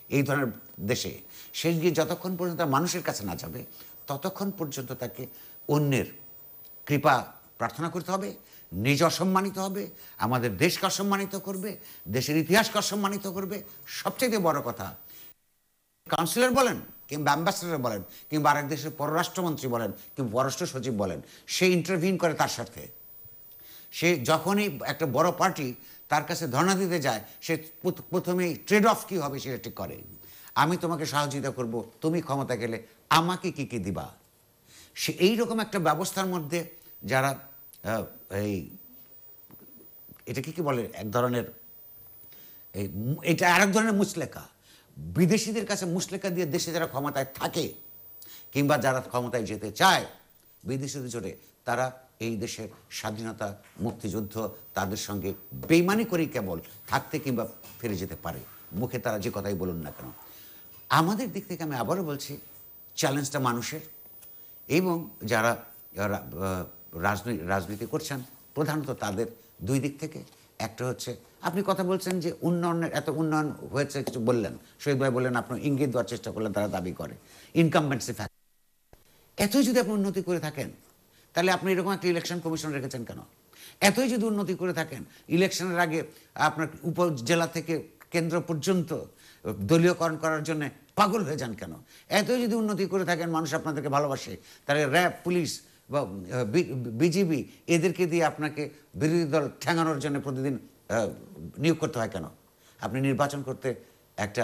এই ধরনের দেশে সে গিয়ে যতক্ষণ পর্যন্ত মানুষের কাছে না যাবে ততক্ষণ পর্যন্ত তাকে অন্যের কৃপা প্রার্থনা করতে হবে, নিজ অসম্মানিত হবে, আমাদের দেশকে অসম্মানিত করবে, দেশের ইতিহাসকে অসম্মানিত করবে। সবচেয়ে বড় কথা, কাউন্সিলর বলেন কিংবা অ্যাম্বাসেডর বলেন কিংবা আরেক দেশের পররাষ্ট্রমন্ত্রী বলেন কিংবা পররাষ্ট্র সচিব বলেন, সে ইন্টারভিউ করে তার স্বার্থে। সে যখনই একটা বড় পার্টি তার কাছে ধর্ণা দিতে যায়, সে প্রথমেই ট্রেড অফ কী হবে সেটা ঠিক করে। আমি তোমাকে সহযোগিতা করব, তুমি ক্ষমতা গেলে আমাকে কি কি দিবা। সে এইরকম একটা ব্যবস্থার মধ্যে যারা এই এটা কি কি বলে এক ধরনের এই এটা আরেক ধরনের মুচলেকা, বিদেশিদের কাছে মুচলেকা দিয়ে দেশে যারা ক্ষমতায় থাকে কিংবা যারা ক্ষমতায় যেতে চায় বিদেশিদের জোরে, তারা এই দেশের স্বাধীনতা মুক্তিযুদ্ধ তাদের সঙ্গে বেইমানি করেই কেবল থাকতে কিংবা ফিরে যেতে পারে, মুখে তারা যে কথাই বলুন না কেন। আমাদের দিক থেকে আমি আবারও বলছি, চ্যালেঞ্জটা মানুষের, এবং যারা রাজনীতি রাজনীতি করছেন প্রধানত তাদের দুই দিক থেকে। একটা হচ্ছে আপনি কথা বলছেন যে উন্নয়নের এত উন্নয়ন হয়েছে, কিছু বললেন, শহীদ ভাই বললেন, আপনি ইঙ্গিত দেওয়ার চেষ্টা করলেন, তারা দাবি করে ইনকামবেন্সি ফ্যাক্টর। এতই যদি আপনি উন্নতি করে থাকেন তাহলে আপনি এরকম একটা ইলেকশন কমিশন রেখেছেন কেন? এতই যদি উন্নতি করে থাকেন, ইলেকশনের আগে আপনার উপজেলা থেকে কেন্দ্র পর্যন্ত দলীয়করণ করার জন্য পাগল হয়ে যান কেন? এতই যদি উন্নতি করে থাকেন, মানুষ আপনাদেরকে ভালোবাসে, তাহলে র্যাব, পুলিশ বা বিজিবি এদেরকে দিয়ে আপনাকে বিরোধী দল ঠেঙানোর জন্য প্রতিদিন নিয়োগ করতে হয় কেন? আপনি নির্বাচন করতে একটা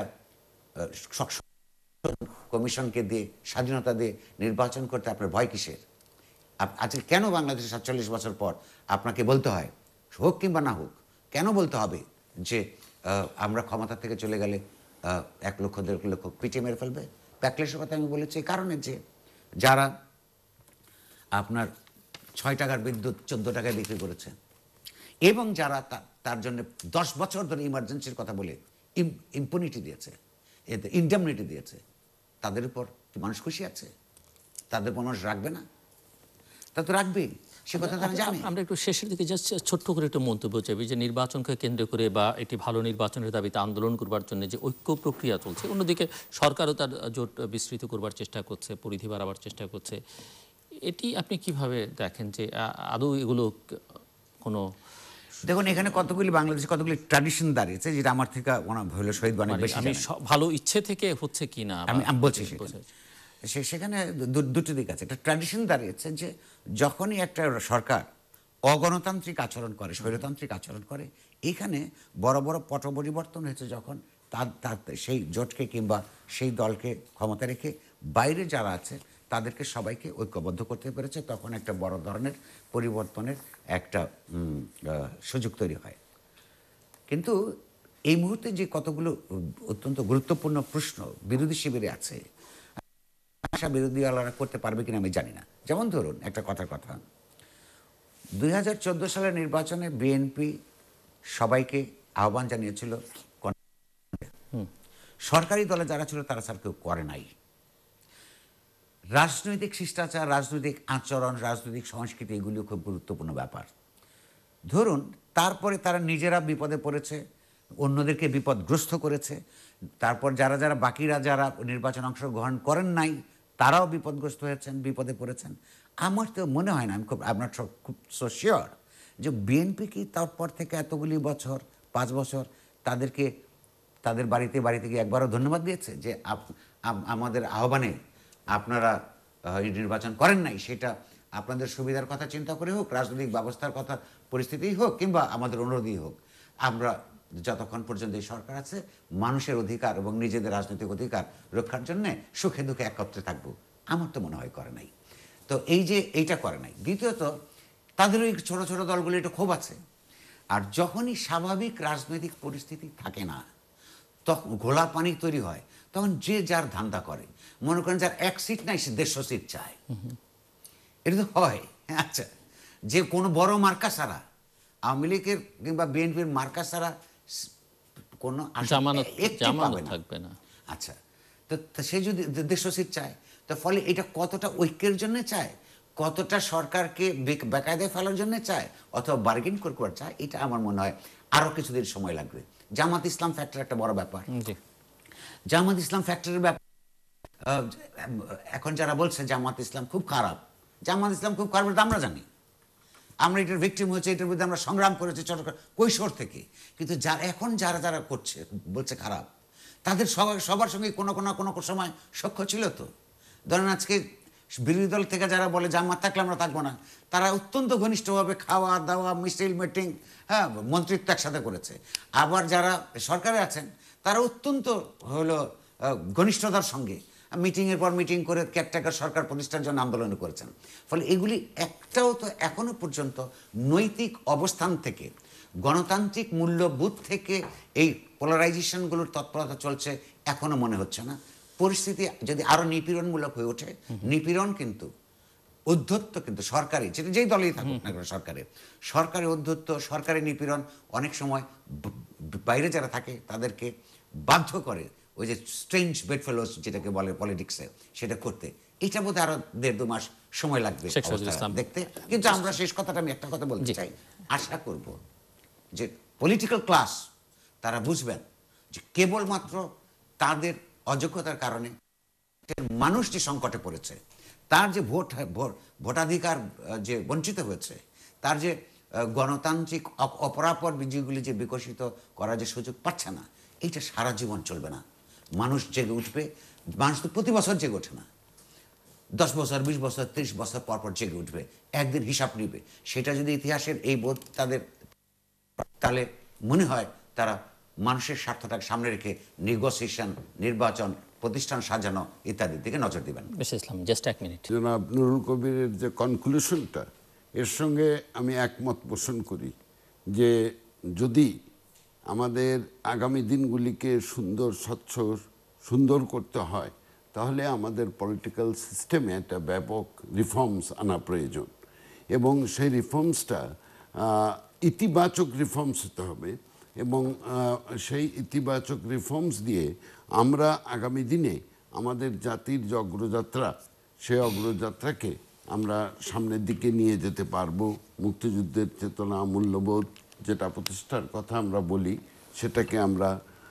কমিশনকে দিয়ে, স্বাধীনতা দিয়ে নির্বাচন করতে আপনার ভয় কিসের? আজকে কেন বাংলাদেশে সাতচল্লিশ বছর পর আপনাকে বলতে হয়, হোক কিংবা না হোক, কেন বলতে হবে যে আমরা ক্ষমতা থেকে চলে গেলে এক লক্ষ দেড় লক্ষ পিটিয়ে মেরে ফেলবে? ব্যাকলেশের কথা আমি বলেছি এই কারণে যে যারা আপনার ছয় টাকার বিদ্যুৎ চোদ্দ টাকায় বিক্রি করেছে এবং যারা তার জন্য দশ বছর ধরে ইমার্জেন্সির কথা বলে ইম্পুনিটি দিয়েছে, এতে ইনডেমনিটি দিয়েছে, তাদের উপর কি মানুষ খুশি আছে? তাদের মানুষ রাখবে না? তা তো রাখবেই, সে কথা আমি জানি। আমরা একটু শেষের দিকে যাচ্ছি, ছোট্ট করে একটু মন্তব্য চাইবি যে নির্বাচনকে কেন্দ্র করে বা একটি ভালো নির্বাচনের দাবিতে আন্দোলন করবার জন্য যে ঐক্য প্রক্রিয়া চলছে, অন্যদিকে সরকারও তার জোট বিস্তৃত করবার চেষ্টা করছে, পরিধি বাড়াবার চেষ্টা করছে, এটি আপনি কিভাবে দেখেন যে আদৌ এগুলো কোনো? দেখুন, এখানে কতগুলি বাংলাদেশে কতগুলি ট্র্যাডিশন দাঁড়িয়েছে, যেটা আমার থেকে হলো শহীদ অনেক বেশি। আমি ভালো ইচ্ছে থেকে হচ্ছে কি না আমি বলছি, সেখানে দুটি দিক আছে। একটা ট্র্যাডিশন দাঁড়িয়েছে যে যখনই একটা সরকার অগণতান্ত্রিক আচরণ করে, স্বৈরতান্ত্রিক আচরণ করে, এখানে বড় বড় পট পরিবর্তন হয়েছে যখন তার তার সেই জোটকে কিংবা সেই দলকে ক্ষমতা রেখে বাইরে যারা আছে তাদেরকে সবাইকে ঐক্যবদ্ধ করতে পেরেছে, তখন একটা বড় ধরনের পরিবর্তনের একটা সুযোগ তৈরি হয়। কিন্তু এই মুহূর্তে যে কতগুলো অত্যন্ত গুরুত্বপূর্ণ প্রশ্ন বিরোধী শিবিরে আছে, আশা বিরোধী আলোচনা করতে পারবে কিনা আমি জানি না। যেমন ধরুন একটা কথার কথা, দুই হাজার চোদ্দ সালের নির্বাচনে বিএনপি সবাইকে আহ্বান জানিয়েছিল, সরকারি দলে যারা ছিল তারা স্যার কেউ করে নাই। রাজনৈতিক শিষ্টাচার, রাজনৈতিক আচরণ, রাজনৈতিক সংস্কৃতি এগুলিও খুব গুরুত্বপূর্ণ ব্যাপার। ধরুন তারপরে তারা নিজেরা বিপদে পড়েছে, অন্যদেরকে বিপদগ্রস্ত করেছে, তারপর যারা যারা বাকিরা যারা নির্বাচন অংশগ্রহণ করেন নাই তারাও বিপদগ্রস্ত হয়েছেন, বিপদে পড়েছেন। আমার তো মনে হয় না, আমি খুব আপনার খুব সো শিওর যে বিএনপি কি তারপর থেকে এতগুলি বছর, পাঁচ বছর তাদেরকে তাদের বাড়িতে বাড়িতে গিয়ে একবারও ধন্যবাদ দিয়েছে যে আমাদের আহ্বানে আপনারা নির্বাচন করেন নাই, সেটা আপনাদের সুবিধার কথা চিন্তা করে হোক, রাজনৈতিক ব্যবস্থার কথা পরিস্থিতিই হোক কিংবা আমাদের অনুরোধই হোক, আমরা যতক্ষণ পর্যন্ত এই সরকার আছে মানুষের অধিকার এবং নিজেদের রাজনৈতিক অধিকার রক্ষার জন্যে সুখে দুঃখে একত্রে থাকবো? আমার তো মনে হয় করে নাই। তো এই যে এইটা করে নাই। দ্বিতীয়ত তাদের ওই ছোটো ছোটো দলগুলো এটা ক্ষোভ আছে। আর যখনই স্বাভাবিক রাজনৈতিক পরিস্থিতি থাকে না, তখন ঘোলা পানি তৈরি হয়, তখন যে যার ধান্দা করে। মনে করেন যার এক সিট নাই সে দেড়শো সিট চায়, এটা তো হয়। আচ্ছা, যে কোনো বড় মার্কা ছাড়া, আওয়ামী লীগের কিংবা বিএনপির মার্কা ছাড়া কোনো থাকবে না। আচ্ছা, তো সে যদি দেড়শো সিট চায়, তো ফলে এটা কতটা ঐক্যের জন্য চায়, কতটা সরকারকে বেকায়দায় ফেলার জন্য চায় অথবা বার্গেন করবার চায়, এটা আমার মনে হয় আরও কিছুদিন সময় লাগবে। জামাত ইসলাম ফ্যাক্টর একটা বড় ব্যাপার। জামাত ইসলাম ফ্যাক্টরির ব্যাপার, এখন যারা বলছে জামাত ইসলাম খুব খারাপ, জামাত ইসলাম খুব খারাপ এটা আমরা জানি, আমরা এটার ভিকটিম হয়েছে, এটার বিরুদ্ধে আমরা সংগ্রাম করেছি চট্টগ্রাম কৈশোর থেকে। কিন্তু যারা এখন যারা যারা করছে বলছে খারাপ, তাদের সবার সবার সঙ্গে কোনো কোনো কোনো সময় সখ্য ছিল তো। ধরেন আজকে বিরোধী দল থেকে যারা বলে জামাত থাকলে আমরা থাকবো না, তারা অত্যন্ত ঘনিষ্ঠভাবে খাওয়া দাওয়া মিছিল মিটিং, হ্যাঁ, মন্ত্রিত্ব একসাথে করেছে। আবার যারা সরকারে আছেন তারা অত্যন্ত হলো ঘনিষ্ঠতার সঙ্গে মিটিংয়ের পর মিটিং করে কেয়ারটেকার সরকার প্রতিষ্ঠার জন্য আন্দোলন করেছেন। ফলে এগুলি একটাও তো এখনো পর্যন্ত নৈতিক অবস্থান থেকে, গণতান্ত্রিক মূল্যবোধ থেকে এই পোলারাইজেশনগুলোর তৎপরতা চলছে এখনো মনে হচ্ছে না। পরিস্থিতি যদি আরো নিপীড়নমূলক হয়ে ওঠে, নিপীড়ন কিন্তু অধ্যত্ত কিন্তু সরকারি, যেটা যেই দলেই থাকুক না কেন, সরকারের সরকারি অধ্যত্ত, সরকারি নিপীড়ন অনেক সময় বাইরে যারা থাকে তাদেরকে বাধ্য করে ওই যে স্ট্রেঞ্জ বেডফেলোস যেটাকে বলে পলিটিক্সে, সেটা করতে। এটা বোধহয় আরো দেড় দু মাস সময় লাগবে দেখতে। কিন্তু আমরা শেষ কথাটা আমি একটা কথা বলতে চাই, আশা করব যে পলিটিক্যাল ক্লাস তারা বুঝবেন যে কেবলমাত্র তাদের অযোগ্যতার কারণে মানুষ যে সংকটে পড়েছে, তার যে ভোট ভোটাধিকার যে বঞ্চিত হয়েছে, তার যে গণতান্ত্রিক অপরাপর বিজয়গুলি যে বিকশিত করার যে সুযোগ পাচ্ছে না, এইটা সারা জীবন চলবে না। মানুষ জেগে উঠবে, মানুষ তো প্রতি বছর জেগে ওঠে না, দশ বছর বিশ বছর ত্রিশ বছর পর পর জেগে উঠবে, একদিন হিসাব নিবে। সেটা যদি ইতিহাসের এই বোধ তাদের, তাহলে মনে হয় তারা মানুষের স্বার্থটাকে সামনে রেখে নেগোসিয়েশন, নির্বাচন, প্রতিষ্ঠান সাজানো ইত্যাদির দিকে নজর দিবেন। ইসলাম, জাস্ট এক মিনিট। জনাব নুরুল কবিরের যে কনক্লুশনটা, এর সঙ্গে আমি একমত পোষণ করি যে যদি আমাদের আগামী দিনগুলিকে সুন্দর, স্বচ্ছ, সুন্দর করতে হয়, তাহলে আমাদের পলিটিক্যাল সিস্টেমে একটা ব্যাপক রিফর্মস আনা প্রয়োজন। এবং সেই রিফর্মসটা ইতিবাচক রিফর্মস হতে হবে। এবং সেই ইতিবাচক রিফর্মস দিয়ে আমরা আগামী দিনে আমাদের জাতির যে অগ্রযাত্রা, সেই অগ্রযাত্রাকে আমরা সামনের দিকে নিয়ে যেতে পারবো। মুক্তিযুদ্ধের চেতনা, মূল্যবোধ যেটা প্রতিষ্ঠার কথা আমরা বলি, সেটাকে আমরা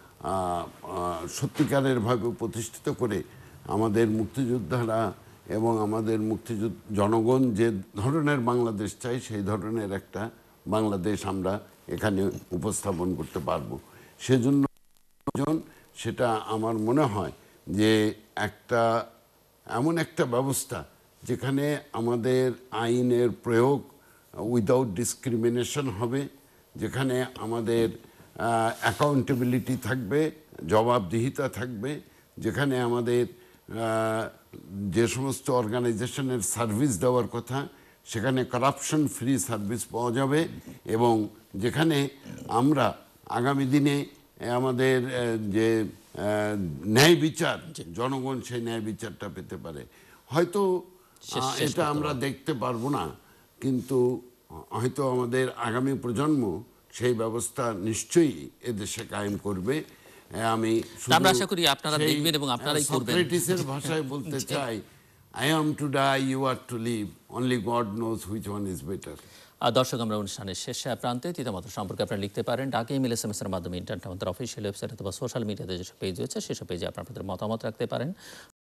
সত্যিকারের ভাবে প্রতিষ্ঠিত করে আমাদের মুক্তিযোদ্ধারা এবং আমাদের মুক্তিযুদ্ধ জনগণ যে ধরনের বাংলাদেশ চাই, সেই ধরনের একটা বাংলাদেশ আমরা এখানে উপস্থাপন করতে পারবো। সেজন্য সেটা আমার মনে হয় যে একটা এমন একটা ব্যবস্থা যেখানে আমাদের আইনের প্রয়োগ উইদাউট ডিসক্রিমিনেশন হবে, যেখানে আমাদের অ্যাকাউন্টেবিলিটি থাকবে, জবাবদিহিতা থাকবে, যেখানে আমাদের যে সমস্ত অর্গানাইজেশনের সার্ভিস দেওয়ার কথা সেখানে কারাপশন ফ্রি সার্ভিস পাওয়া যাবে, এবং যেখানে আমরা আগামী দিনে আমাদের যে ন্যায় বিচার, জনগণ সেই ন্যায় বিচারটা পেতে পারে। হয়তো এটা আমরা দেখতে পারবো না, কিন্তু হয়তো আমাদের আগামী প্রজন্ম সেই ব্যবস্থা নিশ্চয়ই এদেশে কায়েম করবে। আমি আমরা আশা করি আপনারা দেখবেন এবং আপনারাই করবেন। সক্রেটিসের ভাষায় বলতে চাই, I am to die, you are to live. Only God knows which one is better. দর্শক, আমরা অনুষ্ঠানের শেষ প্রান্তে তৃতীয় মাত্রা সম্পর্কে আপনারা লিখতে পারেন ডাকে, ইমেল, এস এম এস এর মাধ্যমে, ইন্টারনেট, আমাদের অফিসিয়াল ওয়েবসাইট অথবা সোশ্যাল মিডিয়াতে যেসব পেজ রয়েছে সেসব পেজে আপনারা আপনাদের মতামত রাখতে পারেন।